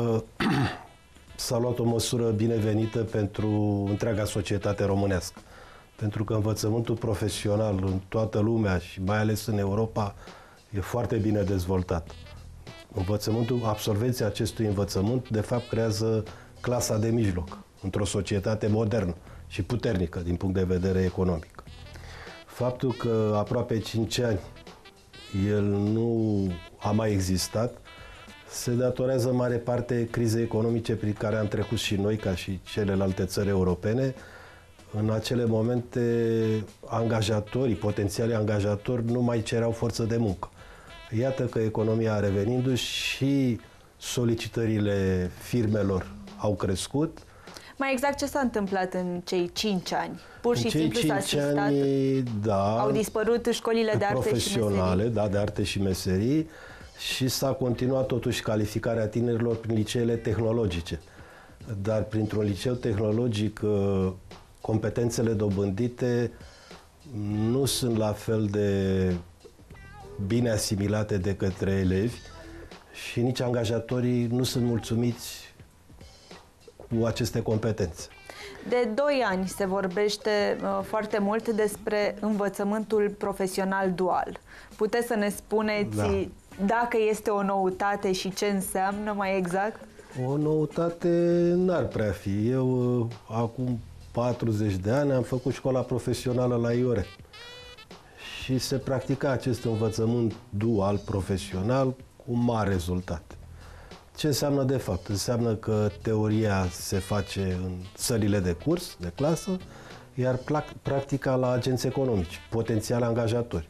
s-a luat o măsură binevenită pentru întreaga societate românească. Pentru că învățământul profesional în toată lumea și mai ales în Europa e foarte bine dezvoltat. Învățământul, absolvenții acestui învățământ, de fapt, creează clasa de mijloc într-o societate modernă și puternică din punct de vedere economic. Faptul că aproape cinci ani el nu a mai existat se datorează în mare parte crizei economice prin care am trecut și noi, ca și celelalte țări europene. În acele momente, angajatorii, potențialii angajatori, nu mai cereau forță de muncă. Iată că economia revenindu-și și solicitările firmelor au crescut. Mai exact ce s-a întâmplat în cei cinci ani? Pur și în cei simplu s-a cinci asistat, ani, da, au dispărut școlile de arte profesionale, și meserii. da, de arte și meserii și s-a continuat totuși calificarea tinerilor prin liceele tehnologice. Dar printr-un liceu tehnologic, competențele dobândite nu sunt la fel de bine asimilate de către elevi și nici angajatorii nu sunt mulțumiți cu aceste competențe. De doi ani se vorbește uh, foarte mult despre învățământul profesional dual. Puteți să ne spuneți Da. dacă este o noutate și ce înseamnă mai exact? O noutate n-ar prea fi. Eu, uh, acum patruzeci de ani, am făcut școala profesională la Iore și se practica acest învățământ dual profesional cu mari rezultate. Ce înseamnă de fapt? Înseamnă că teoria se face în sălile de curs, de clasă, iar practica la agenți economici, potențiali angajatori.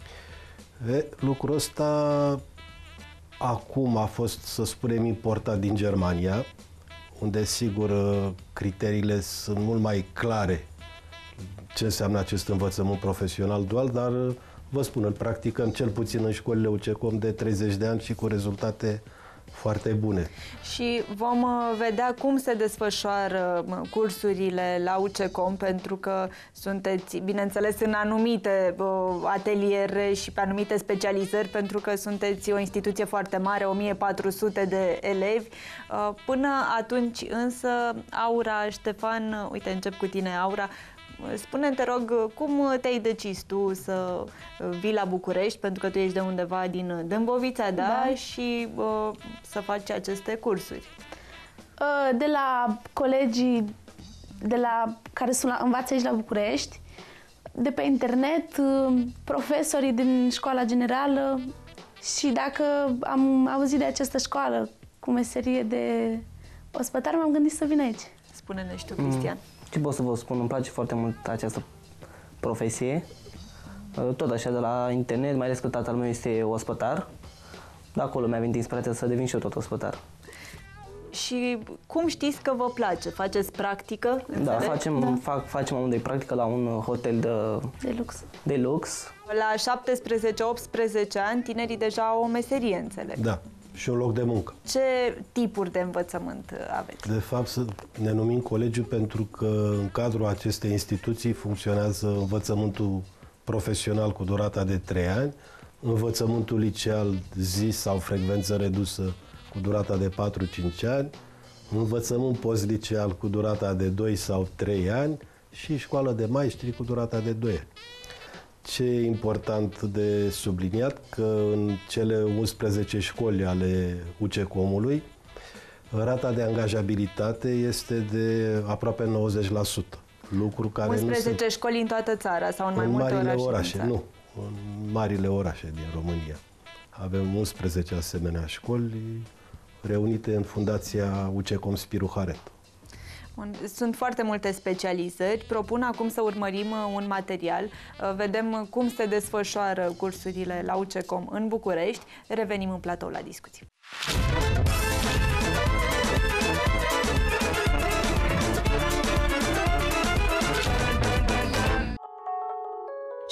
E, lucrul ăsta acum a fost, să spunem, importat din Germania, unde, sigur, criteriile sunt mult mai clare ce înseamnă acest învățământ profesional dual, dar, vă spun, îl practicăm cel puțin în școlile U C E C O M de treizeci de ani și cu rezultate foarte bune. Și vom vedea cum se desfășoară cursurile la U C E C O M, pentru că sunteți, bineînțeles, în anumite ateliere și pe anumite specializări, pentru că sunteți o instituție foarte mare, o mie patru sute de elevi. Până atunci, însă, Aura, Ștefan, uite, încep cu tine, Aura, spune-mi, te rog, cum te-ai decis tu să vii la București, pentru că tu ești de undeva din Dâmbovița, da? da. Și uh, să faci aceste cursuri? De la colegii de la, care sunt la, învață aici la București, de pe internet, profesorii din școala generală și dacă am auzit de această școală cu meserie de ospătar, m-am gândit să vin aici. Spune-ne și tu, Cristian. Mm. Ce pot să vă spun? Îmi place foarte mult această profesie. Tot așa, de la internet, mai ales că tatăl meu este ospătar. De acolo mi-a venit inspirația să devin și eu tot ospătar. Și cum știți că vă place? Faceți practică? Da, facem, da. Fac, facem amândoi practică la un hotel de, de lux. De lux. La șaptesprezece optsprezece ani, tinerii deja au o meserie, înțeleg. Da, și un loc de muncă. Ce tipuri de învățământ aveți? De fapt, ne numim colegiu pentru că în cadrul acestei instituții funcționează învățământul profesional cu durata de trei ani, învățământul liceal zi sau frecvență redusă cu durata de patru-cinci ani, învățământ postliceal cu durata de doi sau trei ani și școală de maestri cu durata de doi ani. Ce e important de subliniat, că în cele unsprezece școli ale U C E C O M-ului, rata de angajabilitate este de aproape nouăzeci la sută. Lucru care unsprezece nu sunt școli în toată țara sau în mai în multe marile orașe? orașe, nu. În marile orașe din România. Avem unsprezece asemenea școli reunite în Fundația U C E C O M Spiru Haret. Sunt foarte multe specializări. Propun acum să urmărim un material. Vedem cum se desfășoară cursurile la U C E C O M în București. Revenim în platou la discuții.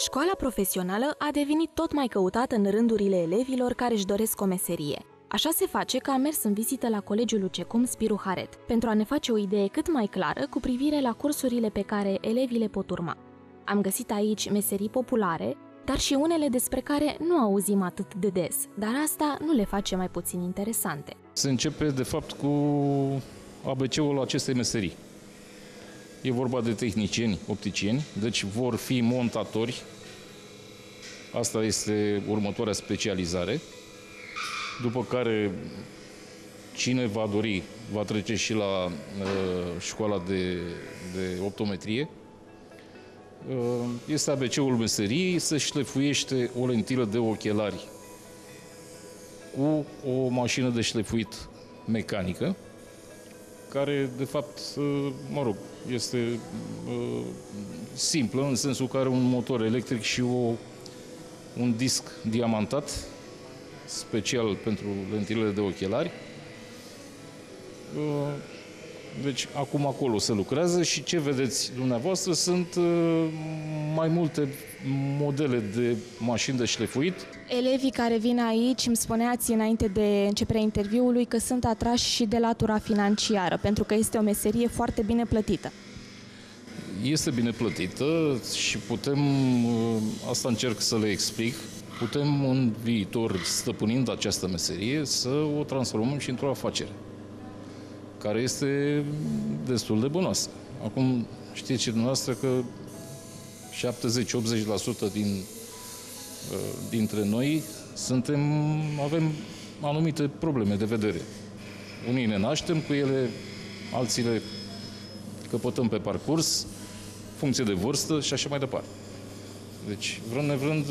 Școala profesională a devenit tot mai căutată în rândurile elevilor care își doresc o meserie. Așa se face că am mers în vizită la Colegiul Lucecum Spiru Haret, pentru a ne face o idee cât mai clară cu privire la cursurile pe care elevii le pot urma. Am găsit aici meserii populare, dar și unele despre care nu auzim atât de des, dar asta nu le face mai puțin interesante. Se începe, de fapt, cu A B C-ul acestei meserii. E vorba de tehnicieni, opticieni, deci vor fi montatori. Asta este următoarea specializare. După care, cine va dori, va trece și la uh, școala de, de optometrie. Uh, este A B C-ul meseriei, se șlefuiește o lentilă de ochelari cu o mașină de șlefuit mecanică, care, de fapt, uh, mă rog, este uh, simplă, în sensul că are un motor electric și o, un disc diamantat, special pentru lentilele de ochelari. Deci acum acolo se lucrează și ce vedeți dumneavoastră sunt mai multe modele de mașini de șlefuit. Elevii care vin aici, îmi spuneați înainte de începerea interviului că sunt atrași și de latura financiară, pentru că este o meserie foarte bine plătită. Este bine plătită și putem, asta încerc să le explic, putem în viitor, stăpânind această meserie, să o transformăm și într-o afacere, care este destul de bănoasă. Acum știți și dumneavoastră că șaptezeci-optzeci la sută din, dintre noi suntem, avem anumite probleme de vedere. Unii ne naștem cu ele, alții le căpătăm pe parcurs, funcție de vârstă și așa mai departe. Deci, vrând nevrând,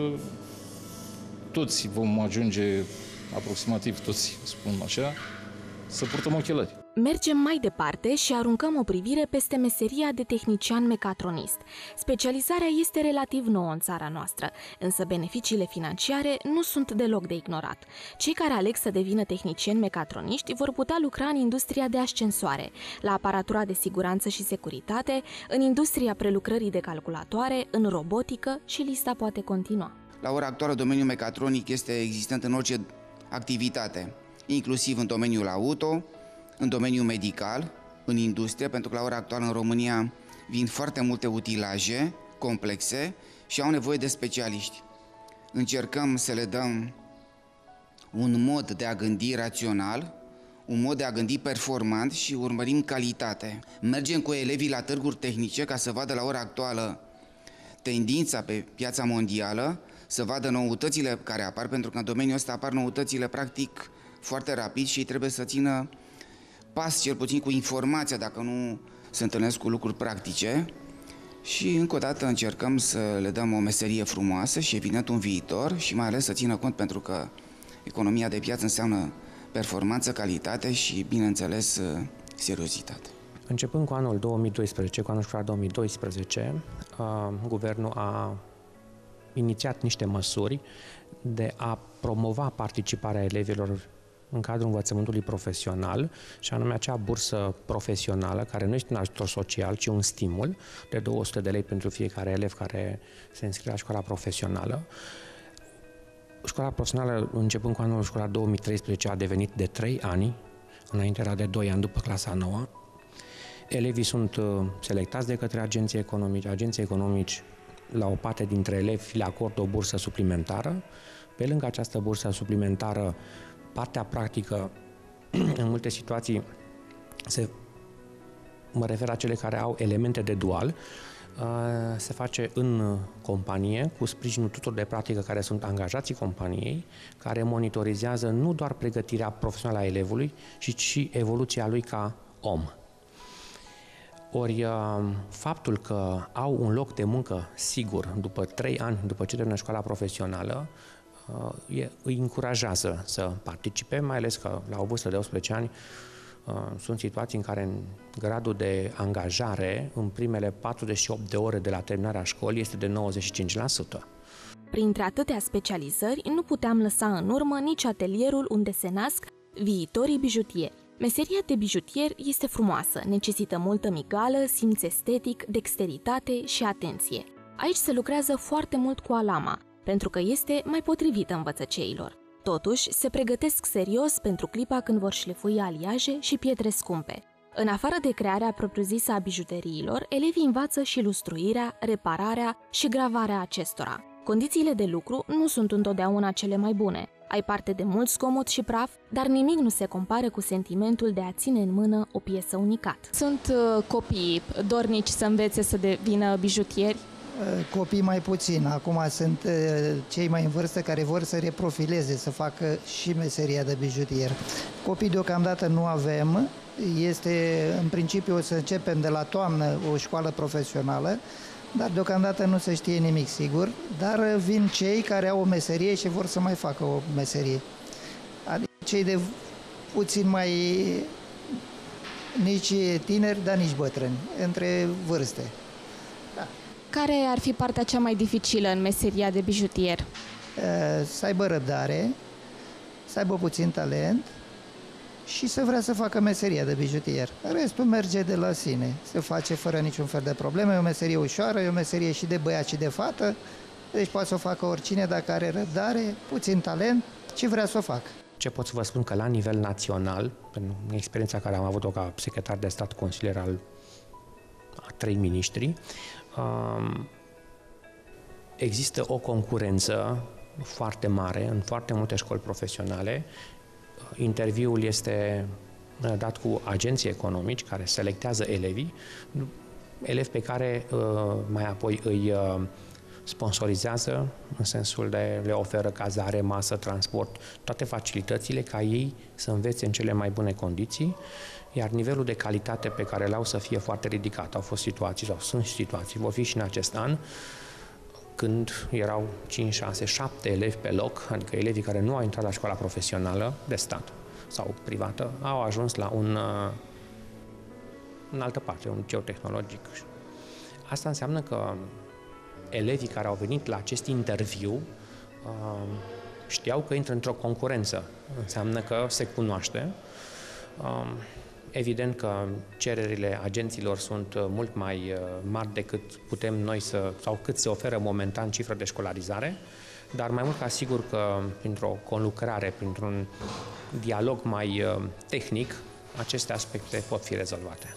toți vom ajunge, aproximativ toți, spun așa, să purtăm ochelari. Mergem mai departe și aruncăm o privire peste meseria de tehnician mecatronist. Specializarea este relativ nouă în țara noastră, însă beneficiile financiare nu sunt deloc de ignorat. Cei care aleg să devină tehnicieni mecatroniști vor putea lucra în industria de ascensoare, la aparatura de siguranță și securitate, în industria prelucrării de calculatoare, în robotică și lista poate continua. La ora actuală, domeniul mecatronic este existent în orice activitate, inclusiv în domeniul auto, în domeniul medical, în industrie, pentru că la ora actuală în România vin foarte multe utilaje complexe și au nevoie de specialiști. Încercăm să le dăm un mod de a gândi rațional, un mod de a gândi performant și urmărim calitate. Mergem cu elevii la târguri tehnice ca să vadă la ora actuală tendința pe piața mondială, să vadă noutățile care apar, pentru că în domeniul ăsta apar noutățile practic foarte rapid și trebuie să țină pas cel puțin cu informația dacă nu se întâlnesc cu lucruri practice. Și încă o dată încercăm să le dăm o meserie frumoasă și evident un viitor și mai ales să țină cont, pentru că economia de piață înseamnă performanță, calitate și, bineînțeles, seriozitate. Începând cu anul două mii doisprezece, cu anul școlar două mii doisprezece, guvernul a inițiat niște măsuri de a promova participarea elevilor în cadrul învățământului profesional, și anume acea bursă profesională, care nu este un ajutor social, ci un stimul de două sute de lei pentru fiecare elev care se înscrie la școala profesională. Școala profesională, începând cu anul școlar două mii treisprezece, a devenit de trei ani, înainte era de doi ani după clasa a noua. Elevii sunt selectați de către agenții economici. Agenții economici, la o parte dintre elevi, le acordă o bursă suplimentară. Pe lângă această bursă suplimentară, partea practică, în multe situații, se, mă refer la cele care au elemente de dual, se face în companie, cu sprijinul tuturor de practică care sunt angajații companiei, care monitorizează nu doar pregătirea profesională a elevului, ci și evoluția lui ca om. Ori faptul că au un loc de muncă sigur după trei ani, după ce termină școala profesională, îi încurajează să participe, mai ales că la o vârstă de optsprezece ani sunt situații în care gradul de angajare în primele patruzeci și opt de ore de la terminarea școlii este de nouăzeci și cinci la sută. Printre atâtea specializări, nu puteam lăsa în urmă nici atelierul unde se nasc viitorii bijutieri. Meseria de bijutier este frumoasă, necesită multă migală, simț estetic, dexteritate și atenție. Aici se lucrează foarte mult cu alama, pentru că este mai potrivită învățăceilor. Totuși, se pregătesc serios pentru clipa când vor șlefui aliaje și pietre scumpe. În afară de crearea propriu-zisă a bijuteriilor, elevii învață și lustruirea, repararea și gravarea acestora. Condițiile de lucru nu sunt întotdeauna cele mai bune. Ai parte de mult zgomot și praf, dar nimic nu se compară cu sentimentul de a ține în mână o piesă unicat. Sunt uh, copii dornici să învețe să devină bijutieri? Copii mai puțin. Acum sunt uh, cei mai în vârstă care vor să reprofileze, să facă și meseria de bijutier. Copii deocamdată nu avem. Este, în principiu, o să începem de la toamnă o școală profesională, dar deocamdată nu se știe nimic sigur, dar vin cei care au o meserie și vor să mai facă o meserie. Adică cei de puțin mai nici tineri, dar nici bătrâni, între vârste. Da. Care ar fi partea cea mai dificilă în meseria de bijutier? Să aibă răbdare, să aibă puțin talent și să vrea să facă meseria de bijutier. Restul merge de la sine, se face fără niciun fel de probleme, e o meserie ușoară, e o meserie și de băiat și de fată, deci poate să o facă oricine dacă are răbdare, puțin talent și vrea să o facă. Ce pot să vă spun că la nivel național, în experiența care am avut-o ca secretar de stat consilier al a trei miniștri, există o concurență foarte mare în foarte multe școli profesionale. Interviul este dat cu agenții economici care selectează elevii, elevi pe care mai apoi îi sponsorizează în sensul de le oferă cazare, masă, transport, toate facilitățile ca ei să învețe în cele mai bune condiții, iar nivelul de calitate pe care l-au să fie foarte ridicat. Au fost situații sau sunt situații, vor fi și în acest an, când erau cinci, șase, șapte elevi pe loc, adică elevii care nu au intrat la școala profesională de stat sau privată, au ajuns la un în altă parte, un liceu tehnologic. Asta înseamnă că elevii care au venit la acest interviu știau că intră într-o concurență. Înseamnă că se cunoaște. Evident că cererile agenților sunt mult mai mari decât putem noi să, sau cât se oferă momentan cifră de școlarizare, dar mai mult ca sigur că printr-o conlucrare, printr-un dialog mai tehnic, aceste aspecte pot fi rezolvate.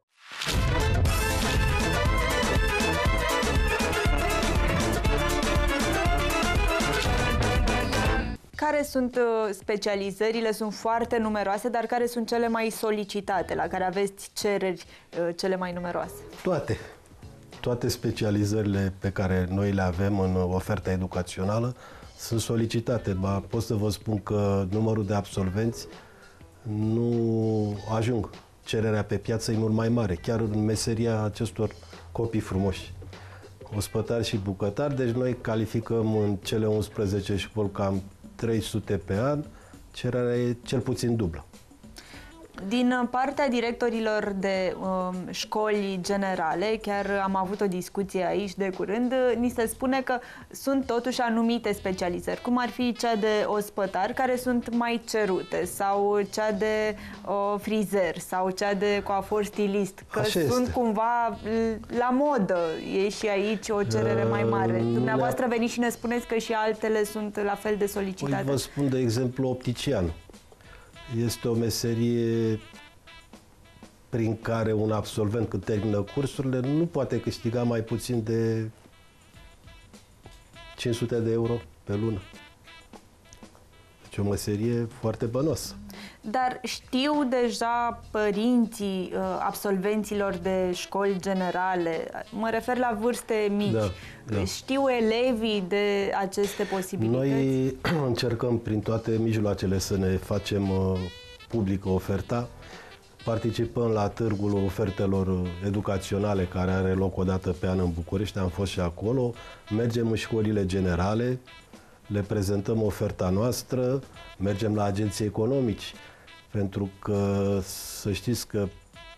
Care sunt specializările? Sunt foarte numeroase, dar care sunt cele mai solicitate, la care aveți cereri cele mai numeroase? Toate. Toate specializările pe care noi le avem în oferta educațională sunt solicitate. Ba, pot să vă spun că numărul de absolvenți nu ajung. Cererea pe piață e mult mai mare, chiar în meseria acestor copii frumoși. Ospătari și bucătari, deci noi calificăm în cele unsprezece școli cam trei sute pe an, cererea e cel puțin dublă. Din partea directorilor de um, școli generale, chiar am avut o discuție aici de curând, ni se spune că sunt totuși anumite specializări, cum ar fi cea de ospătar, care sunt mai cerute, sau cea de uh, frizer, sau cea de coafor stilist, că Așa sunt este. cumva la modă. E și aici o cerere uh, mai mare. Dumneavoastră veniți și ne spuneți că și altele sunt la fel de solicitate. Vă spun, de exemplu, optician. Este o meserie prin care un absolvent, când termină cursurile, nu poate câștiga mai puțin de cinci sute de euro pe lună. Deci o meserie foarte bănoasă. Dar știu deja părinții absolvenților de școli generale, mă refer la vârste mici, da, da. Știu elevii de aceste posibilități? Noi încercăm prin toate mijloacele să ne facem publică oferta. Participăm la târgul ofertelor educaționale care are loc o dată pe an în București, am fost și acolo. Mergem în școlile generale, le prezentăm oferta noastră, mergem la agenții economici, pentru că să știți că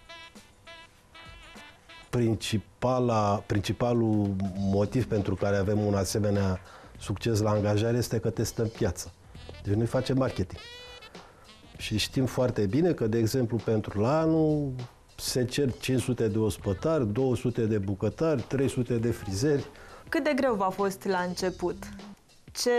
principala, principalul motiv pentru care avem un asemenea succes la angajare este că testăm piața. Deci noi facem marketing. Și știm foarte bine că, de exemplu, pentru la anul se cer cinci sute de ospătari, două sute de bucătari, trei sute de frizeri. Cât de greu v-a fost la început? Ce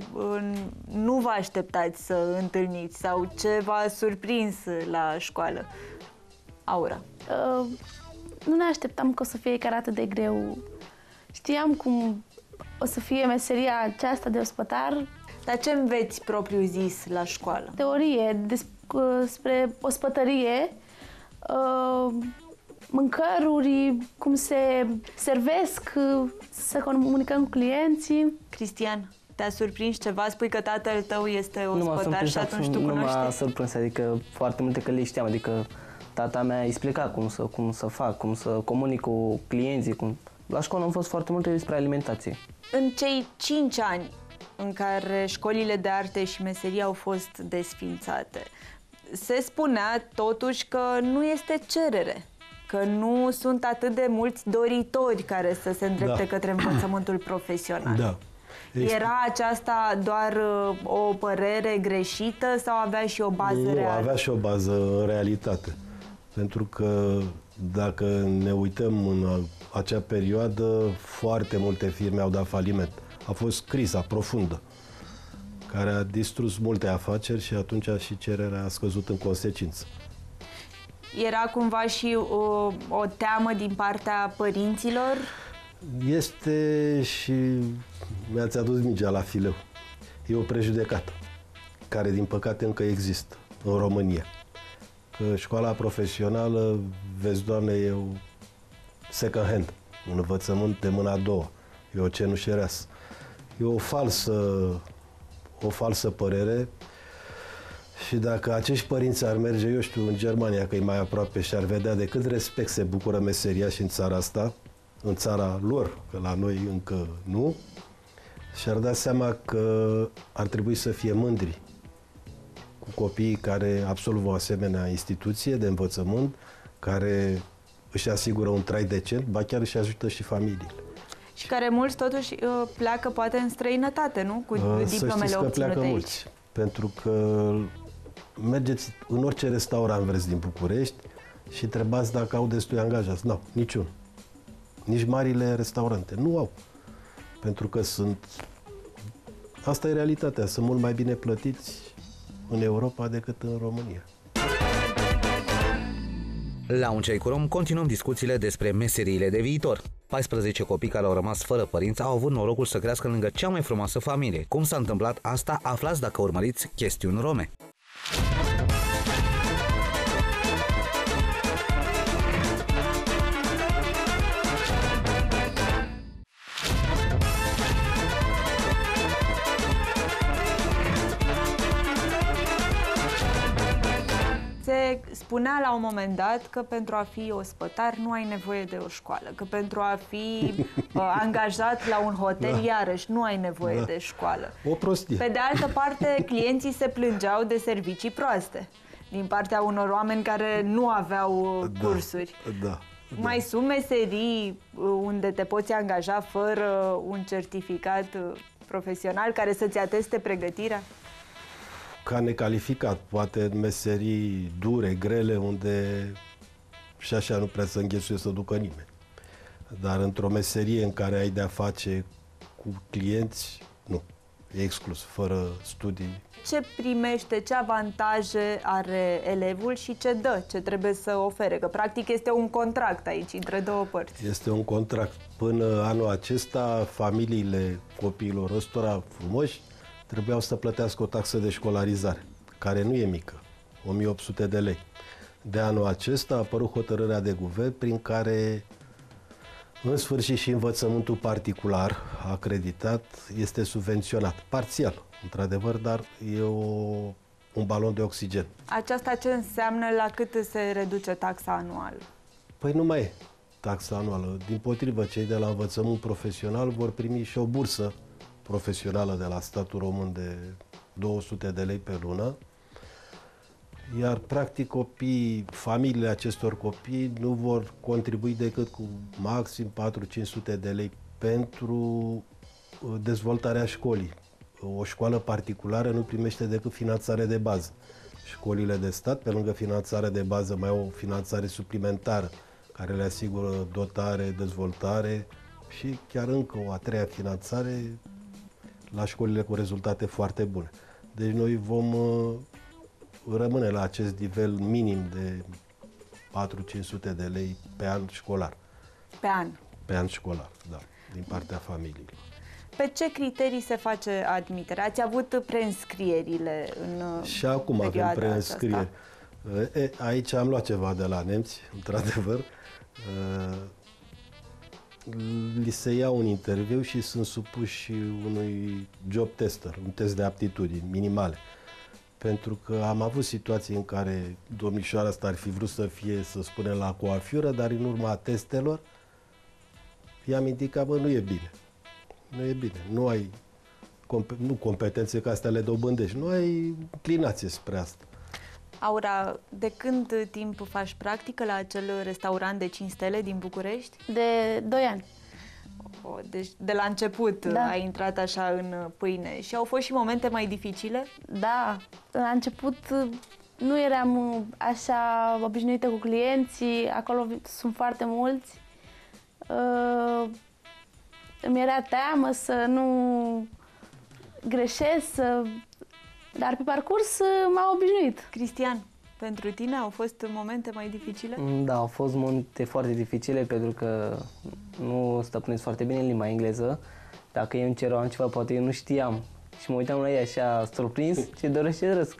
nu vă așteptați să întâlniți sau ce v-a surprins la școală? Aura. Uh, nu ne așteptam că o să fie chiar atât de greu. Știam cum o să fie meseria aceasta de ospătar. Dar ce înveți propriu-zis la școală? Teorie despre ospătărie, uh, mâncăruri, cum se servesc, să comunicăm cu clienții. Cristian, te-a surprins ceva? Spui că tatăl tău este ospătar și atunci tu nu cunoști? Nu m-a surprins, adică foarte multe că le știam, adică tata mea explica cum să, cum să fac, cum să comunic cu clienții. Cum... La școală am fost foarte multe despre alimentație. În cei cinci ani în care școlile de arte și meserie au fost desființate, se spunea totuși că nu este cerere, că nu sunt atât de mulți doritori care să se îndrepte da. către învățământul profesional. Da. Era aceasta doar o părere greșită sau avea și o bază nu, reală? Avea și o bază în realitate. Pentru că dacă ne uităm în acea perioadă, foarte multe firme au dat faliment. A fost criza profundă, care a distrus multe afaceri și atunci și cererea a scăzut în consecință. Era cumva și o, o teamă din partea părinților? Este și mi-ați adus mingea la fileu. E o prejudecată care, din păcate, încă există în România. Că școala profesională, vezi, Doamne, e o second hand, un învățământ de mâna a doua, e o cenușereasă. E o falsă, o falsă părere și dacă acești părinți ar merge, eu știu, în Germania, că e mai aproape, și ar vedea de cât respect se bucură meseria și în țara asta, în țara lor, că la noi încă nu, și-ar da seama că ar trebui să fie mândri cu copiii care absolvă o asemenea instituție de învățământ, care își asigură un trai decent, ba chiar își ajută și familiile. Și care mulți totuși pleacă poate în străinătate, nu? Cu diplomele obținute aici. Să știți că pleacă mulți, pentru că mergeți în orice restaurant vreți din București și întrebați dacă au destui angajați. Nu, niciun. Nici marile restaurante. Nu au. Pentru că sunt... Asta e realitatea. Sunt mult mai bine plătiți în Europa decât în România. La Un Ceai cu Rom continuăm discuțiile despre meseriile de viitor. paisprezece copii care au rămas fără părinți au avut norocul să crească lângă cea mai frumoasă familie. Cum s-a întâmplat asta, aflați dacă urmăriți Chestiuni Rome. Se spunea la un moment dat că pentru a fi ospătar nu ai nevoie de o școală, că pentru a fi uh, angajat la un hotel, da. iarăși, nu ai nevoie da. de școală. O prostie. Pe de altă parte, clienții se plângeau de servicii proaste din partea unor oameni care nu aveau da. cursuri. Da. Da. Mai sunt meserii unde te poți angaja fără un certificat profesional care să-ți ateste pregătirea? Ca necalificat, poate în meserii dure, grele, unde și așa nu prea să înghesuie să ducă nimeni. Dar într-o meserie în care ai de-a face cu clienți, nu. E exclus, fără studii. Ce primește, ce avantaje are elevul și ce dă, ce trebuie să ofere? Că practic este un contract aici, între două părți. Este un contract. Până anul acesta, familiile copiilor ăstora frumoși trebuiau să plătească o taxă de școlarizare, care nu e mică, o mie opt sute de lei. De anul acesta a apărut hotărârea de guvern prin care, în sfârșit, și învățământul particular acreditat este subvenționat, parțial, într-adevăr, dar e o, un balon de oxigen. Aceasta ce înseamnă, la cât se reduce taxa anuală? Păi nu mai e taxa anuală. Dimpotrivă, cei de la învățământ profesional vor primi și o bursă profesională de la statul român de două sute de lei pe lună, iar practic copiii, familiile acestor copii nu vor contribui decât cu maxim patru-cinci sute de lei pentru dezvoltarea școlii. O școală particulară nu primește decât finanțare de bază școlile de stat, pe lângă finanțarea de bază, mai au o finanțare suplimentară care le asigură dotare, dezvoltare și chiar încă o a treia finanțare la școlile cu rezultate foarte bune. Deci noi vom uh, rămâne la acest nivel minim de patru-cinci sute de lei pe an școlar. Pe an? Pe an școlar, da, din partea familiei. Pe ce criterii se face admiterea? Ați avut preînscrierile în Și acum avem preînscrieri. E, aici am luat ceva de la nemți, într-adevăr. Li se ia un interviu și sunt supuși unui job tester, un test de aptitudini minimale. Pentru că am avut situații în care domnișoara asta ar fi vrut să fie, să spunem, la coafură, dar în urma testelor i-am indicat, bă, nu e bine. Nu e bine. Nu ai nu competențe, că astea le dobândești. Nu ai inclinație spre asta. Aura, de când timp faci practică la acel restaurant de cinci stele din București? De doi ani. O, deci de la început da. ai intrat așa în pâine. Și au fost și momente mai dificile? Da. La început nu eram așa obișnuită cu clienții. Acolo sunt foarte mulți. Uh, îmi era teamă să nu greșesc, să... dar pe parcurs m-am obișnuit. Cristian, pentru tine au fost momente mai dificile? Da, au fost momente foarte dificile pentru că nu stăpânesc foarte bine limba engleză. Dacă eu îmi ceream ceva, poate eu nu știam și mă uitam la ei așa surprins ce doresc, ce doresc.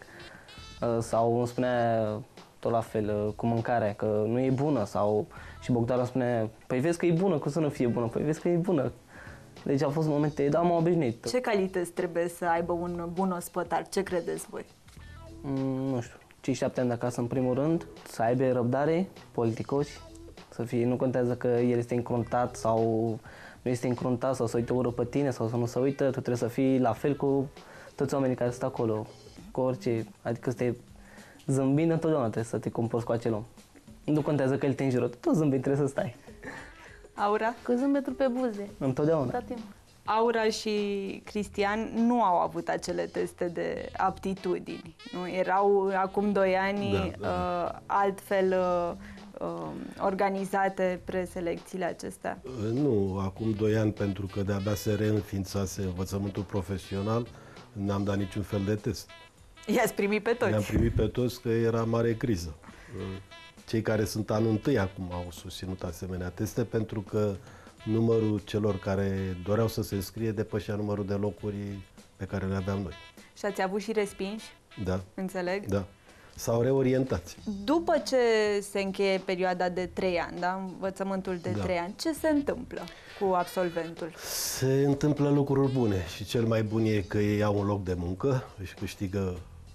Sau îmi spunea tot la fel cu mâncarea, că nu e bună, sau și Bogdan îmi spunea, păi vezi că e bună, cum să nu fie bună, păi vezi că e bună. Deci au fost momente, da, m-am obișnuit. Ce calități trebuie să aibă un bun ospătar? Ce credeți voi? Mm, nu știu, cinci șapte ani de acasă în primul rând, să aibă răbdare, politicoși, să fie, nu contează că el este încruntat sau nu este încruntat sau să uită ură pe tine sau să nu se uită, tu trebuie să fii la fel cu toți oamenii care sunt acolo, cu orice, adică să te zâmbind întotdeauna trebuie să te comporți cu acel om. Nu contează că el te înjură, tot zâmbind trebuie să stai. Aura? Cu zâmbetul pe buze. Întotdeauna. Tot timpul. Aura și Cristian nu au avut acele teste de aptitudini. Nu? Erau acum doi ani da, da. Uh, altfel uh, uh, organizate preselecțiile acestea? Uh, nu, acum doi ani, pentru că de-abia se reînființase învățământul profesional, n-am dat niciun fel de test. I-ați primit pe toți? I-am primit pe toți, că era mare criză. Uh, Cei care sunt anul întâi acum au susținut asemenea teste, pentru că numărul celor care doreau să se înscrie depășea numărul de locuri pe care le aveam noi. Și ați avut și respinși? Da. Înțeleg? Da. Sau reorientați. După ce se încheie perioada de trei ani, da? Învățământul de da. trei ani, ce se întâmplă cu absolventul? Se întâmplă lucruri bune și cel mai bun e că ei au un loc de muncă, își câștigă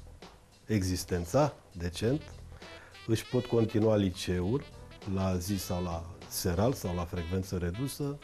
existența decent, își pot continua liceul la zi sau la seral sau la frecvență redusă.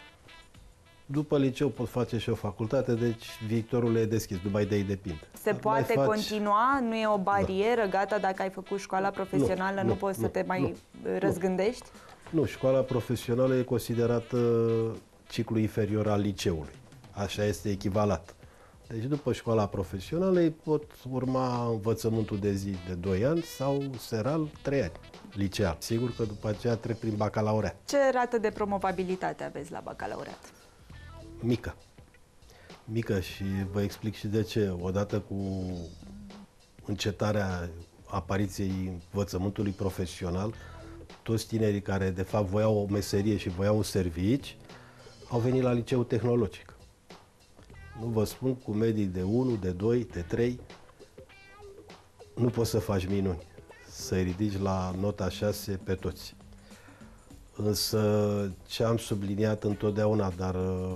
După liceu pot face și o facultate, deci viitorul e deschis, numai de ei depinde. Se Dar poate faci... continua? Nu e o barieră? Da. Gata, dacă ai făcut școala profesională, nu, nu poți nu, să te mai nu, răzgândești? Nu, școala profesională e considerată ciclu inferior al liceului. Așa este echivalat. Deci după școala profesională ei pot urma învățământul de zi de doi ani sau seral trei ani, liceal. Sigur că după aceea trec prin bacalaureat. Ce rată de promovabilitate aveți la bacalaureat? Mică. Mică și vă explic și de ce. Odată cu încetarea apariției învățământului profesional, toți tinerii care de fapt voiau o meserie și voiau un servici, au venit la liceul tehnologic. Nu vă spun, cu medii de unu, de doi, de trei, nu poți să faci minuni, să-i ridici la nota șase pe toți. Însă ce am subliniat întotdeauna, dar uh,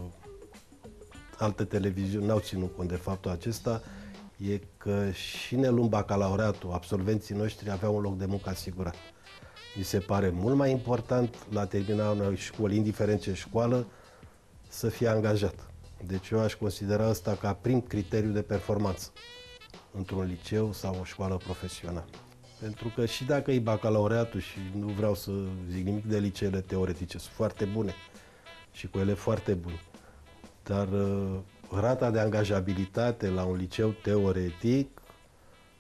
alte televiziuni n-au ținut cont de faptul acesta, e că și ne luând bacalaureatul, absolvenții noștri aveau un loc de muncă asigurat. Mi se pare mult mai important la terminarea unei școli, indiferent ce școală, să fie angajat. Deci eu aș considera asta ca prim criteriu de performanță într-un liceu sau o școală profesională. Pentru că și dacă e bacalaureatul, și nu vreau să zic nimic de liceele teoretice, sunt foarte bune și cu ele foarte bune, dar uh, rata de angajabilitate la un liceu teoretic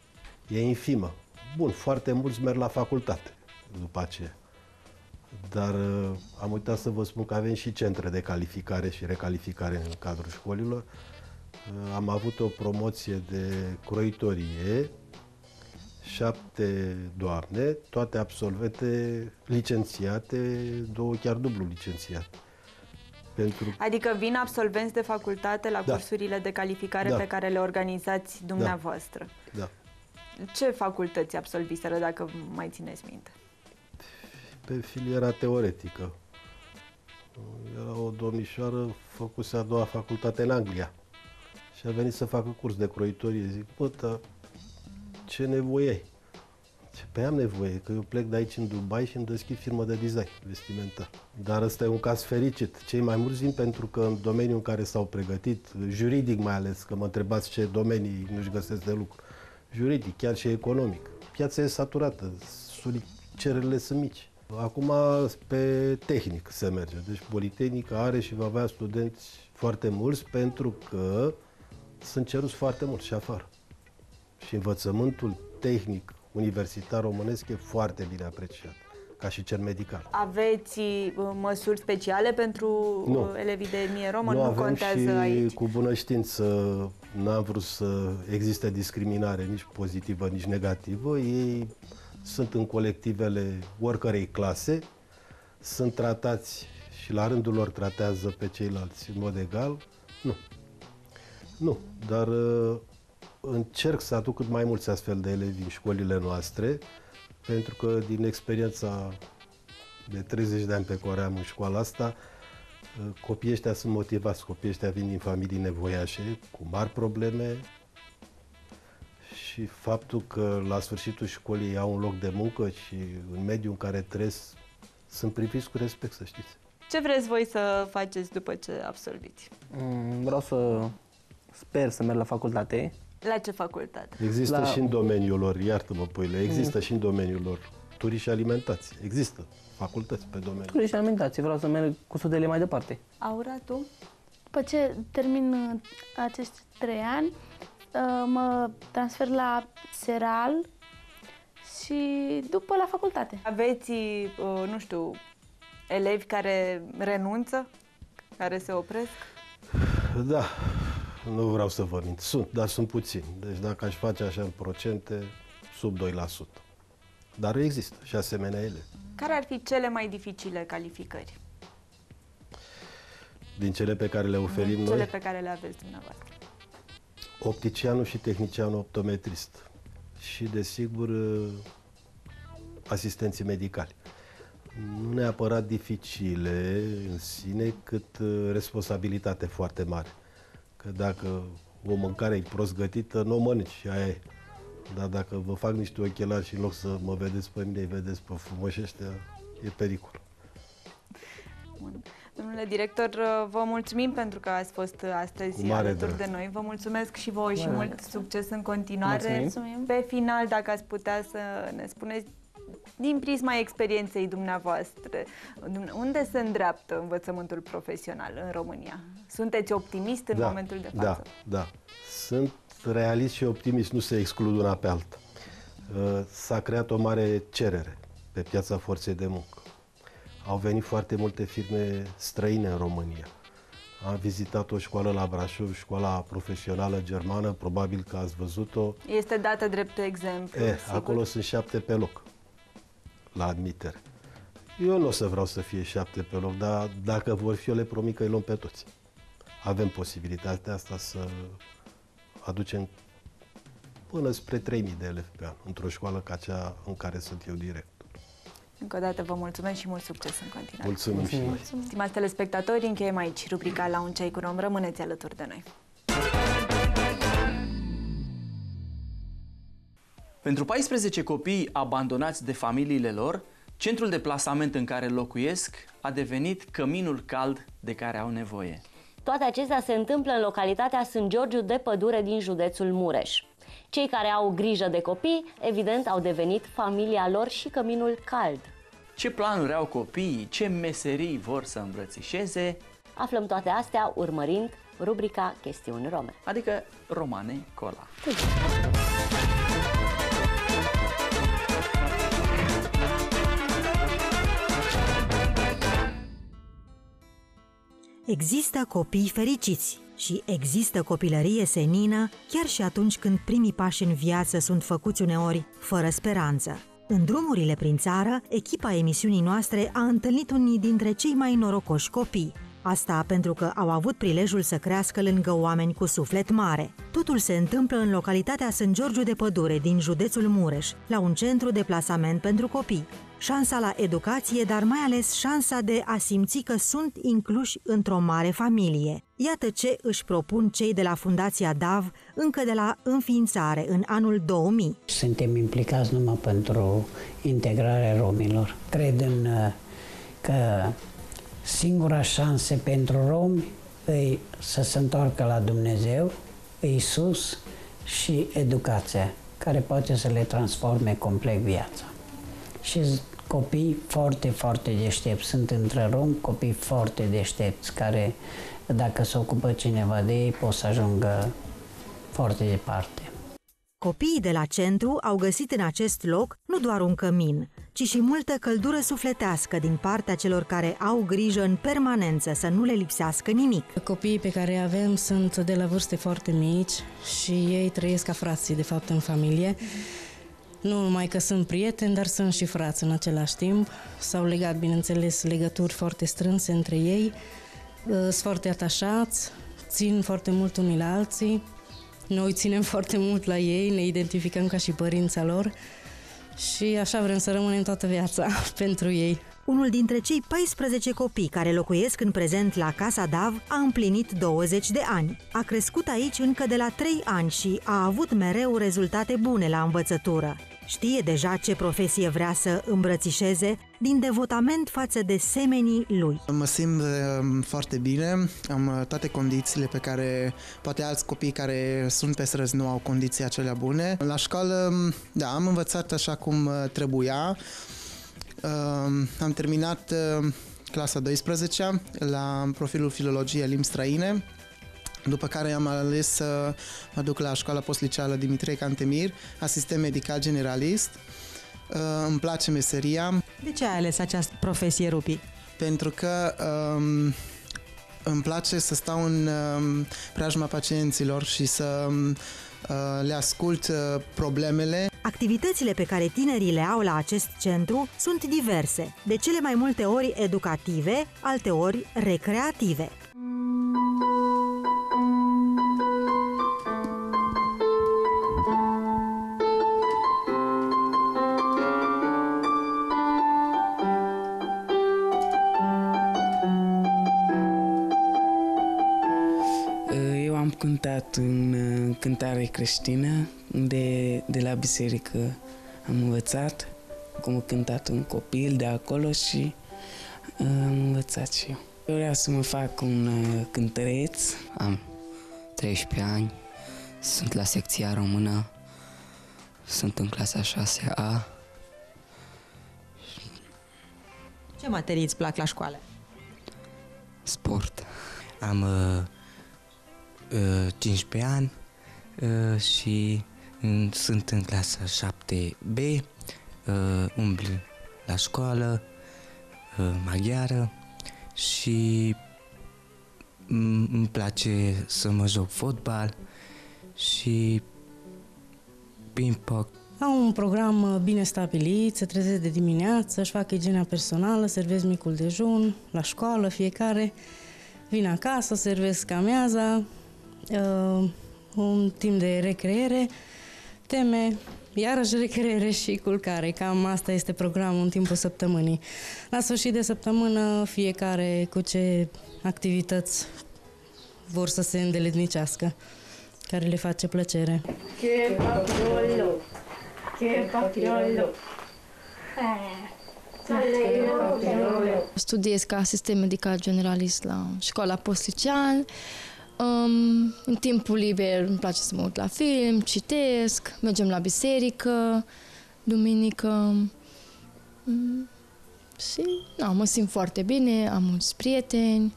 e infimă. Bun, foarte mulți merg la facultate după aceea. Dar am uitat să vă spun că avem și centre de calificare și recalificare în cadrul școlilor. Am avut o promoție de croitorie, șapte doamne, toate absolvente licențiate, două chiar dublu licențiate. Pentru... Adică vin absolvenți de facultate la da. cursurile de calificare da. pe care le organizați dumneavoastră. Da. Ce facultăți absolviseră, dacă mai țineți minte? Pe filiera teoretică. Era o domnișoară, făcuse a doua facultate în Anglia și a venit să facă curs de croitorie. Zic, bă, dar ce nevoie ai? Ce, păi am nevoie, că eu plec de aici în Dubai și îmi deschid firmă de design vestimentar. Dar ăsta e un caz fericit. Cei mai mulți vin pentru că în domeniul în care s-au pregătit, juridic mai ales, că mă întrebați ce domenii nu-și găsesc de lucru, juridic, chiar și economic. Piața e saturată, cererile sunt mici. Acum pe tehnic se merge, deci Politehnica are și va avea studenți foarte mulți pentru că sunt ceruți foarte mult și afară. Și învățământul tehnic universitar românesc e foarte bine apreciat, ca și cel medical. Aveți măsuri speciale pentru nu. elevii de etnie romă? Nu, nu avem contează și aici? cu bună știință n-am vrut să existe discriminare nici pozitivă, nici negativă. Ei sunt în colectivele oricărei clase, sunt tratați și la rândul lor tratează pe ceilalți în mod egal. Nu. Nu, dar încerc să aduc cât mai mulți astfel de elevi în școlile noastre, pentru că din experiența de treizeci de ani pe care am în școala asta, copiii ăștia sunt motivați, copiii ăștia vin din familii nevoiașe, cu mari probleme și faptul că la sfârșitul școlii au un loc de muncă și în mediul în care trăiesc sunt priviți cu respect, să știți. Ce vreți voi să faceți după ce absolviți? Vreau să sper să merg la facultate. La ce facultate? Există la... și în domeniul lor, iartă-mă, Păile, există mm. și în domeniul lor turism și alimentație. Există facultăți pe domeniu. Turism și alimentație, vreau să merg cu studiile mai departe. Aura, tu? După ce termin acești trei ani, mă transfer la Seral și după la facultate. Aveți, nu știu, elevi care renunță, care se opresc? Da, nu vreau să vă mint. Sunt, dar sunt puțini. Deci dacă aș face așa în procente, sub doi la sută. Dar există și asemenea ele. Care ar fi cele mai dificile calificări? Din cele pe care le oferim Din noi? Cele pe care le aveți dumneavoastră. Opticianul și tehnicianul optometrist. Și, desigur, asistenții medicali. Nu neapărat dificile în sine, cât responsabilitate foarte mare. Că dacă o mâncare e prost gătită, nu o mănânci și aia e. Dar dacă vă fac niște ochelari și în loc să mă vedeți pe mine, îi vedeți pe frumoși ăștia, e pericol. Bun. Domnule director, vă mulțumim pentru că ați fost astăzi alături de noi. Vă mulțumesc și vouă și mult succes în continuare. Mulțumim. Pe final, dacă ați putea să ne spuneți, din prisma experienței dumneavoastră, unde se îndreaptă învățământul profesional în România? Sunteți optimist în da, momentul de față? Da, da. Sunt realist și optimist, nu se exclud una pe alta. S-a creat o mare cerere pe piața forței de muncă. Au venit foarte multe firme străine în România. Am vizitat o școală la Brașov, școala profesională germană, probabil că ați văzut-o. Este dată drept exemplu, e, acolo sunt șapte pe loc la admitere. Eu nu o să vreau să fie șapte pe loc, dar dacă vor fi, eu le promit că îi luăm pe toți. Avem posibilitatea asta să aducem până spre trei mii de elevi pe an, într-o școală ca cea în care sunt eu direct. Încă o dată vă mulțumesc și mult succes în continuare. Mulțumim, Mulțumim. și noi. Stimați telespectatori, încheiem aici rubrica La un ceai cu rom. Rămâneți alături de noi. Pentru paisprezece copii abandonați de familiile lor, centrul de plasament în care locuiesc a devenit căminul cald de care au nevoie. Toate acestea se întâmplă în localitatea Sânt Georgiu de Pădure din județul Mureș. Cei care au grijă de copii, evident, au devenit familia lor și căminul cald. Ce planuri au copiii, ce meserii vor să îmbrățișeze? Aflăm toate astea urmărind rubrica Chestiuni Rome. Adică Romane Cola. Există copii fericiți și există copilărie senină chiar și atunci când primii pași în viață sunt făcuți uneori fără speranță. În drumurile prin țară, echipa emisiunii noastre a întâlnit unii dintre cei mai norocoși copii. Asta pentru că au avut prilejul să crească lângă oameni cu suflet mare. Totul se întâmplă în localitatea Sânt Georgiu de Pădure, din județul Mureș, la un centru de plasament pentru copii. Șansa la educație, dar mai ales șansa de a simți că sunt incluși într-o mare familie. Iată ce își propun cei de la Fundația D A V încă de la înființare, în anul două mii. Suntem implicați numai pentru integrarea romilor. Cred în că singura șansă pentru romi e să se întoarcă la Dumnezeu, Iisus și educația, care poate să le transforme complet viața. Și copii foarte, foarte deștepți. Sunt între romi copii foarte deștepți, care, dacă se ocupă cineva de ei, pot să ajungă foarte departe. Copiii de la centru au găsit în acest loc nu doar un cămin, ci și multă căldură sufletească din partea celor care au grijă în permanență să nu le lipsească nimic. Copiii pe care îi avem sunt de la vârste foarte mici și ei trăiesc ca frații, de fapt, în familie. Nu numai că sunt prieteni, dar sunt și frați în același timp. S-au legat, bineînțeles, legături foarte strânse între ei, sunt foarte atașați, țin foarte mult unii la alții. Noi ținem foarte mult la ei, ne identificăm ca și părința lor și așa vrem să rămânem toată viața pentru ei. Unul dintre cei paisprezece copii care locuiesc în prezent la Casa D A V a împlinit douăzeci de ani. A crescut aici încă de la trei ani și a avut mereu rezultate bune la învățătură. Știe deja ce profesie vrea să îmbrățișeze din devotament față de semenii lui. Mă simt foarte bine, am toate condițiile pe care poate alți copii care sunt pe străzi nu au condiții acelea bune. La școală, da, am învățat așa cum trebuia. Am terminat clasa a douăsprezecea la profilul filologie limbi străine, după care am ales să mă duc la școala postliceală Dimitrie Cantemir, asistent medical generalist. Îmi place meseria. De ce ai ales această profesie, Rupi? Pentru că um, îmi place să stau în um, preajma pacienților și să um, le ascult uh, problemele. Activitățile pe care tinerii le au la acest centru sunt diverse, de cele mai multe ori educative, alteori recreative. Cântat în cântare creștină, de, de la biserică am învățat, cum am cântat un copil de acolo și am învățat și eu. Eu vreau să mă fac un cântăreț. Am treisprezece ani, sunt la secția română, sunt în clasa a șasea A. Ce materii îți plac la școală? Sport. Am uh, cincisprezece ani uh, și uh, sunt în clasa șapte B, uh, umblu la școală uh, maghiară și îmi place să mă joc fotbal și ping-pong. Au un program bine stabilit, se trezesc de dimineață, își fac igienea personală, servesc micul dejun, la școală fiecare, vin acasă, servesc amiaza, Uh, un timp de recreere, teme, iarăși recreere și culcare. Cam asta este programul în timpul săptămânii. La sfârșit de săptămână, fiecare cu ce activități vor să se îndeletnicească, care le face plăcere. Che papiolo, che papiolo. Studiez ca asistent medical generalist la școala postlicean. Um, în timpul liber îmi place să mă uit la film, citesc, mergem la biserică, duminică um, și na, mă simt foarte bine, am mulți prieteni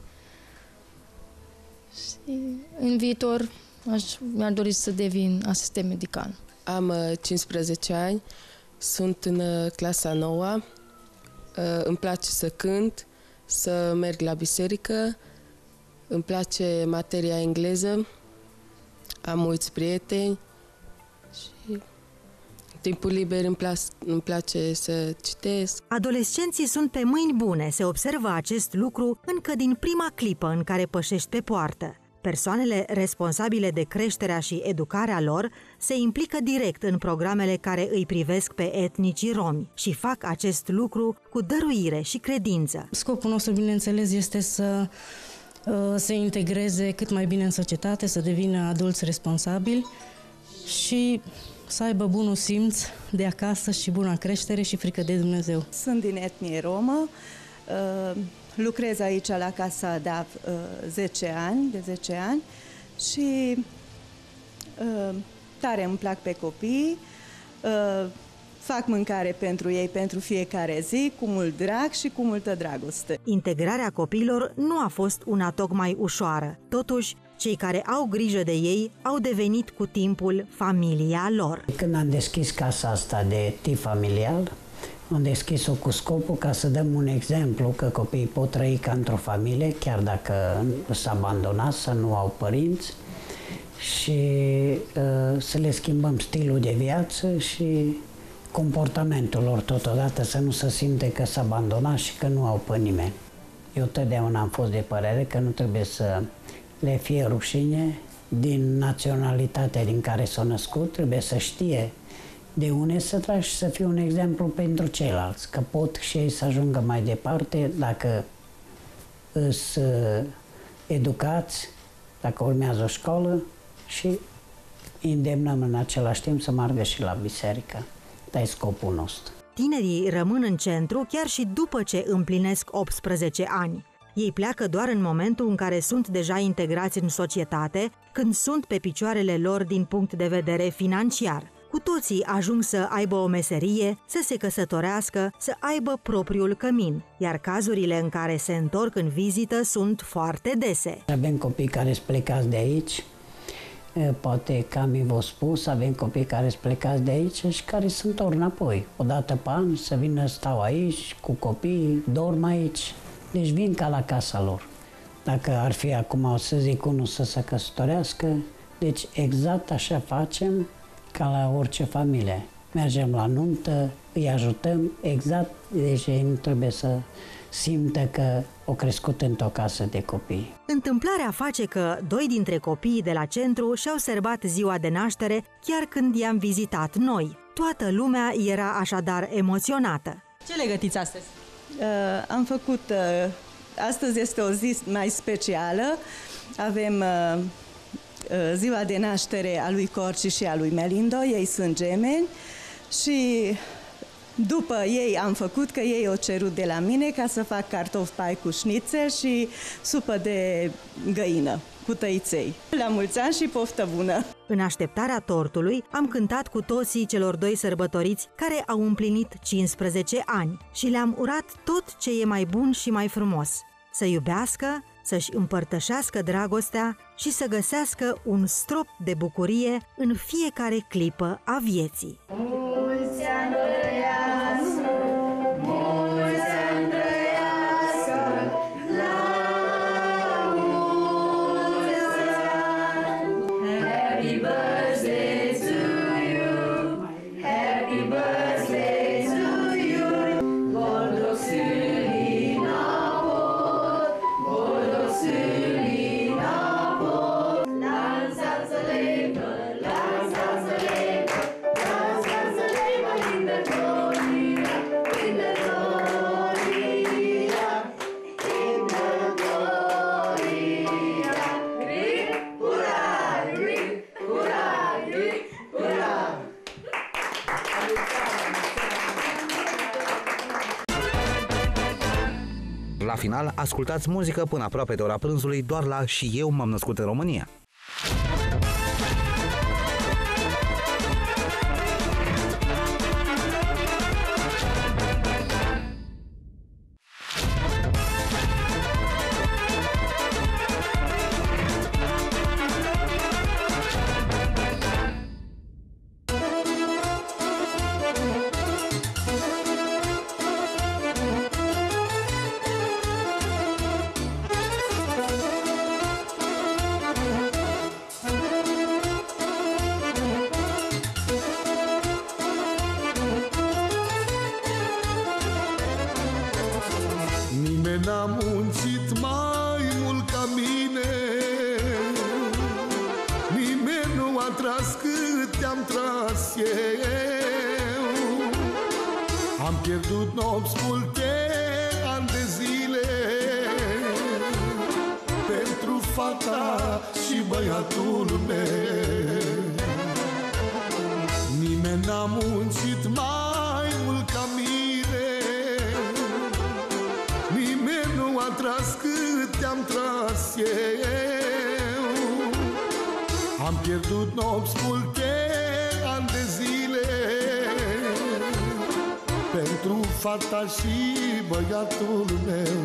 și în viitor aș, mi-ar dori să devin asistent medical. Am cincisprezece ani, sunt în clasa nouă, îmi place să cânt, să merg la biserică Îmi place materia engleză, am mulți prieteni și timpul liber îmi, plas, îmi place să citesc. Adolescenții sunt pe mâini bune, se observă acest lucru încă din prima clipă în care pășești pe poartă. Persoanele responsabile de creșterea și educarea lor se implică direct în programele care îi privesc pe etnicii romi și fac acest lucru cu dăruire și credință. Scopul nostru, bineînțeles, este să se integreze cât mai bine în societate, să devină adulți responsabili și să aibă bunul simț de acasă și buna creștere și frică de Dumnezeu. Sunt din etnie romă, lucrez aici la Casa de zece ani, de zece ani și tare îmi plac pe copii, fac mâncare pentru ei pentru fiecare zi, cu mult drag și cu multă dragoste. Integrarea copiilor nu a fost una tocmai ușoară. Totuși, cei care au grijă de ei au devenit cu timpul familia lor. Când am deschis casa asta de tip familial, am deschis-o cu scopul ca să dăm un exemplu că copiii pot trăi ca într-o familie, chiar dacă s-a abandonat, să nu au părinți, și uh, să le schimbăm stilul de viață și comportamentul lor totodată, să nu se simte că s-a abandonat și că nu au pe nimeni. Eu totdeauna am fost de părere că nu trebuie să le fie rușine din naționalitatea din care s-au născut, trebuie să știe de unde să tragi și să fie un exemplu pentru ceilalți, că pot și ei să ajungă mai departe dacă îs educați, dacă urmează o școală și îndemnăm în același timp să meargă și la biserică. Asta e scopul nostru. Tinerii rămân în centru chiar și după ce împlinesc optsprezece ani. Ei pleacă doar în momentul în care sunt deja integrați în societate, când sunt pe picioarele lor din punct de vedere financiar. Cu toții ajung să aibă o meserie, să se căsătorească, să aibă propriul cămin, iar cazurile în care se întorc în vizită sunt foarte dese. Avem copii care sunt plecați de aici, poate Cami v-a spus, avem copii care sunt plecați de aici și care se întorc înapoi. O dată pe an să vină, stau aici cu copii, dorm aici, deci vin ca la casa lor. Dacă ar fi acum, o să zic, unul să se căsătorească, deci exact așa facem ca la orice familie. Mergem la nuntă, îi ajutăm, exact, deci ei nu trebuie să simtă că au crescut într-o casă de copii. Întâmplarea face că doi dintre copiii de la centru și-au sărbat ziua de naștere chiar când i-am vizitat noi. Toată lumea era așadar emoționată. Ce le gătiți astăzi? Uh, am făcut, uh, astăzi este o zi mai specială, avem uh, ziua de naștere a lui Corci și a lui Melindo, ei sunt gemeni și după ei am făcut, că ei o cerut de la mine ca să fac cartofi pai cu șnițel și supă de găină cu tăiței. La mulți ani și poftă bună! În așteptarea tortului am cântat cu toții celor doi sărbătoriți care au împlinit cincisprezece ani și le-am urat tot ce e mai bun și mai frumos. Să iubească, să-și împărtășească dragostea și să găsească un strop de bucurie în fiecare clipă a vieții. Mulți ani trăiască, mulți ani trăiască, la mulți ani. Happy birthday to you, happy birthday to you, Boldog szüli napot, boldog szüli napot, lánzát a lépő, lánzát a lépő, lánzát a lépő, minden gloria, minden gloria, minden gloria. Grig, hurrá, grig, hurrá, grig, hurrá. La final, ascultați muzică până aproape de ora prânzului doar la Și eu m-am născut în România. n-a muncit mai mult ca mine, nimeni nu a tras cât te-am tras eu. Am pierdut nopți multe, ani de zile, pentru fata și băiatul meu. Nimeni n-a muncit mai mult ca mine, nimeni nu a tras cât te-am tras eu. Am pierdut nopți multe, ani de zile, pentru fata și băiatul meu.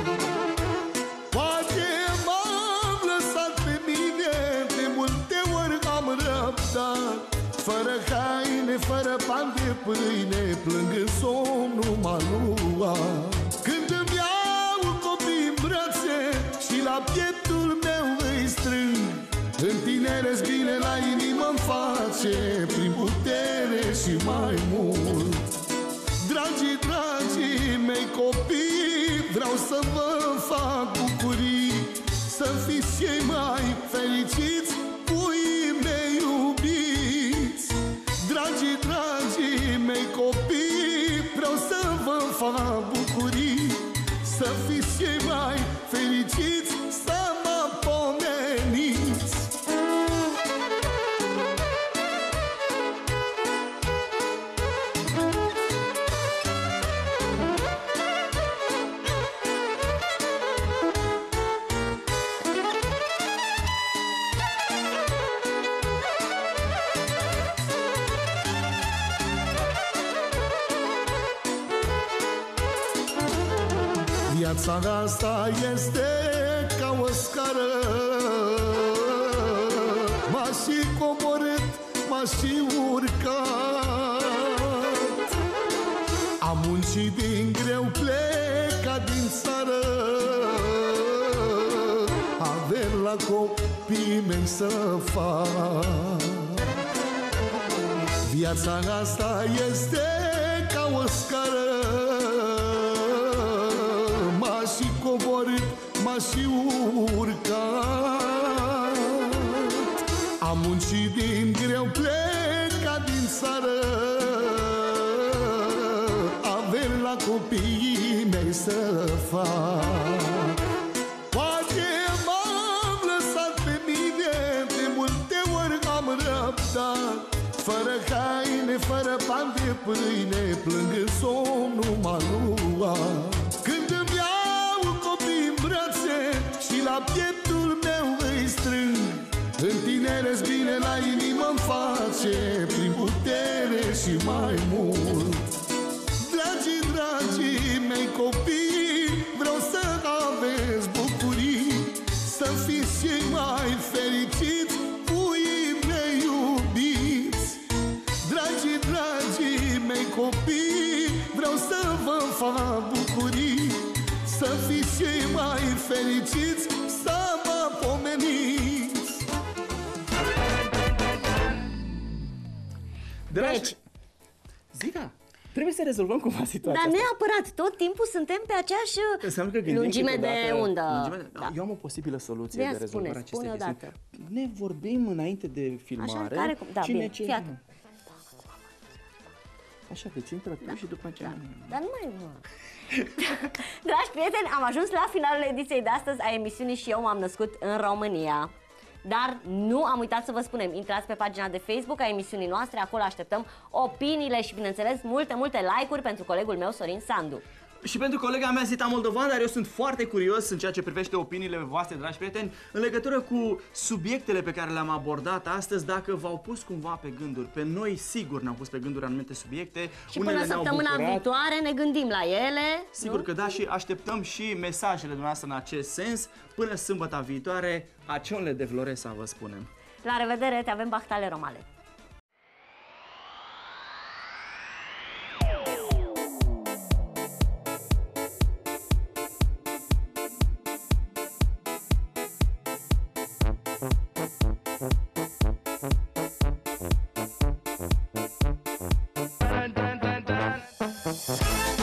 Poate m-am lăsat pe mine, de multe ori am răbdat, fără haine, fără bani de pâine, plângând somnul m-a luat. Când îmi iau copii în brațe și la pieptul meu îi strâng, în tinere-s bine, la inimă-mi face, prin putere și mai mult. Dragii, dragii mei copii, vreau să vă fac bucurii, să fiți cei mai fericiți, puii mei iubiți. Dragii, dragii mei copii, vreau să vă fac bucurii, să fiți cei mai fericiți, să mă pomeniți. Viața asta este ca o scară, m-a și coborât, m-a și urcat. Am muncit din greu, plecat din țară, avem la copiii mei să fac. Viața asta este ca o scară, m-a și coborât, m-a și urcat. Am muncit din greu, plecat din țară, avem la copiii mei să fac. Poate m-am lăsat pe mine, de multe ori am răbdat, fără haine, fără bani de pâine, plângând somnul m-a luat. Când îmi iau copii în brațe și la pieptul meu îi strâng, în tinere-s bine, la inimă-mi face, prin putere și mai mult. Dragii, dragii mei copii, vreau să aveți bucurii, să fiți cei mai fericiți, puii mei iubiți. Dragii, dragii mei copii, vreau să vă fac bucurii, să fiți cei mai fericiți, să mă pomeniți. Dragi... Deci, Zica, trebuie să rezolvăm cumva situația dar asta. neapărat, tot timpul suntem pe aceeași Înseamnă că gândim lungime de câteodată- undă. lungime de- Da. Eu am o posibilă soluție Ia de spune, rezolvare a acestei spune chestiuni. odată. Ne vorbim înainte de filmare. Așa, care cum? Da, cine bine, ce... fii atent. Așa, deci intră tu Da, și după aceea... da. Dar nu mai... Dragi prieteni, am ajuns la finalul ediției de astăzi a emisiunii Și eu m-am născut în România. Dar nu am uitat să vă spunem, intrați pe pagina de Facebook a emisiunii noastre, acolo așteptăm opiniile și, bineînțeles, multe, multe like-uri pentru colegul meu, Sorin Sandu. Și pentru colega mea, Zita Moldovan, dar eu sunt foarte curios în ceea ce privește opiniile voastre, dragi prieteni, în legătură cu subiectele pe care le-am abordat astăzi, dacă v-au pus cumva pe gânduri. Pe noi, sigur, ne-au pus pe gânduri anumite subiecte. Și Unele până ne-au săptămâna bucurat. viitoare ne gândim la ele. Sigur nu? că da, și așteptăm și mesajele dumneavoastră în acest sens. Până sâmbătă viitoare, acionle de Floresa, vă spunem. La revedere, te avem Bahtale Romale. Dun, dun, dun, dun.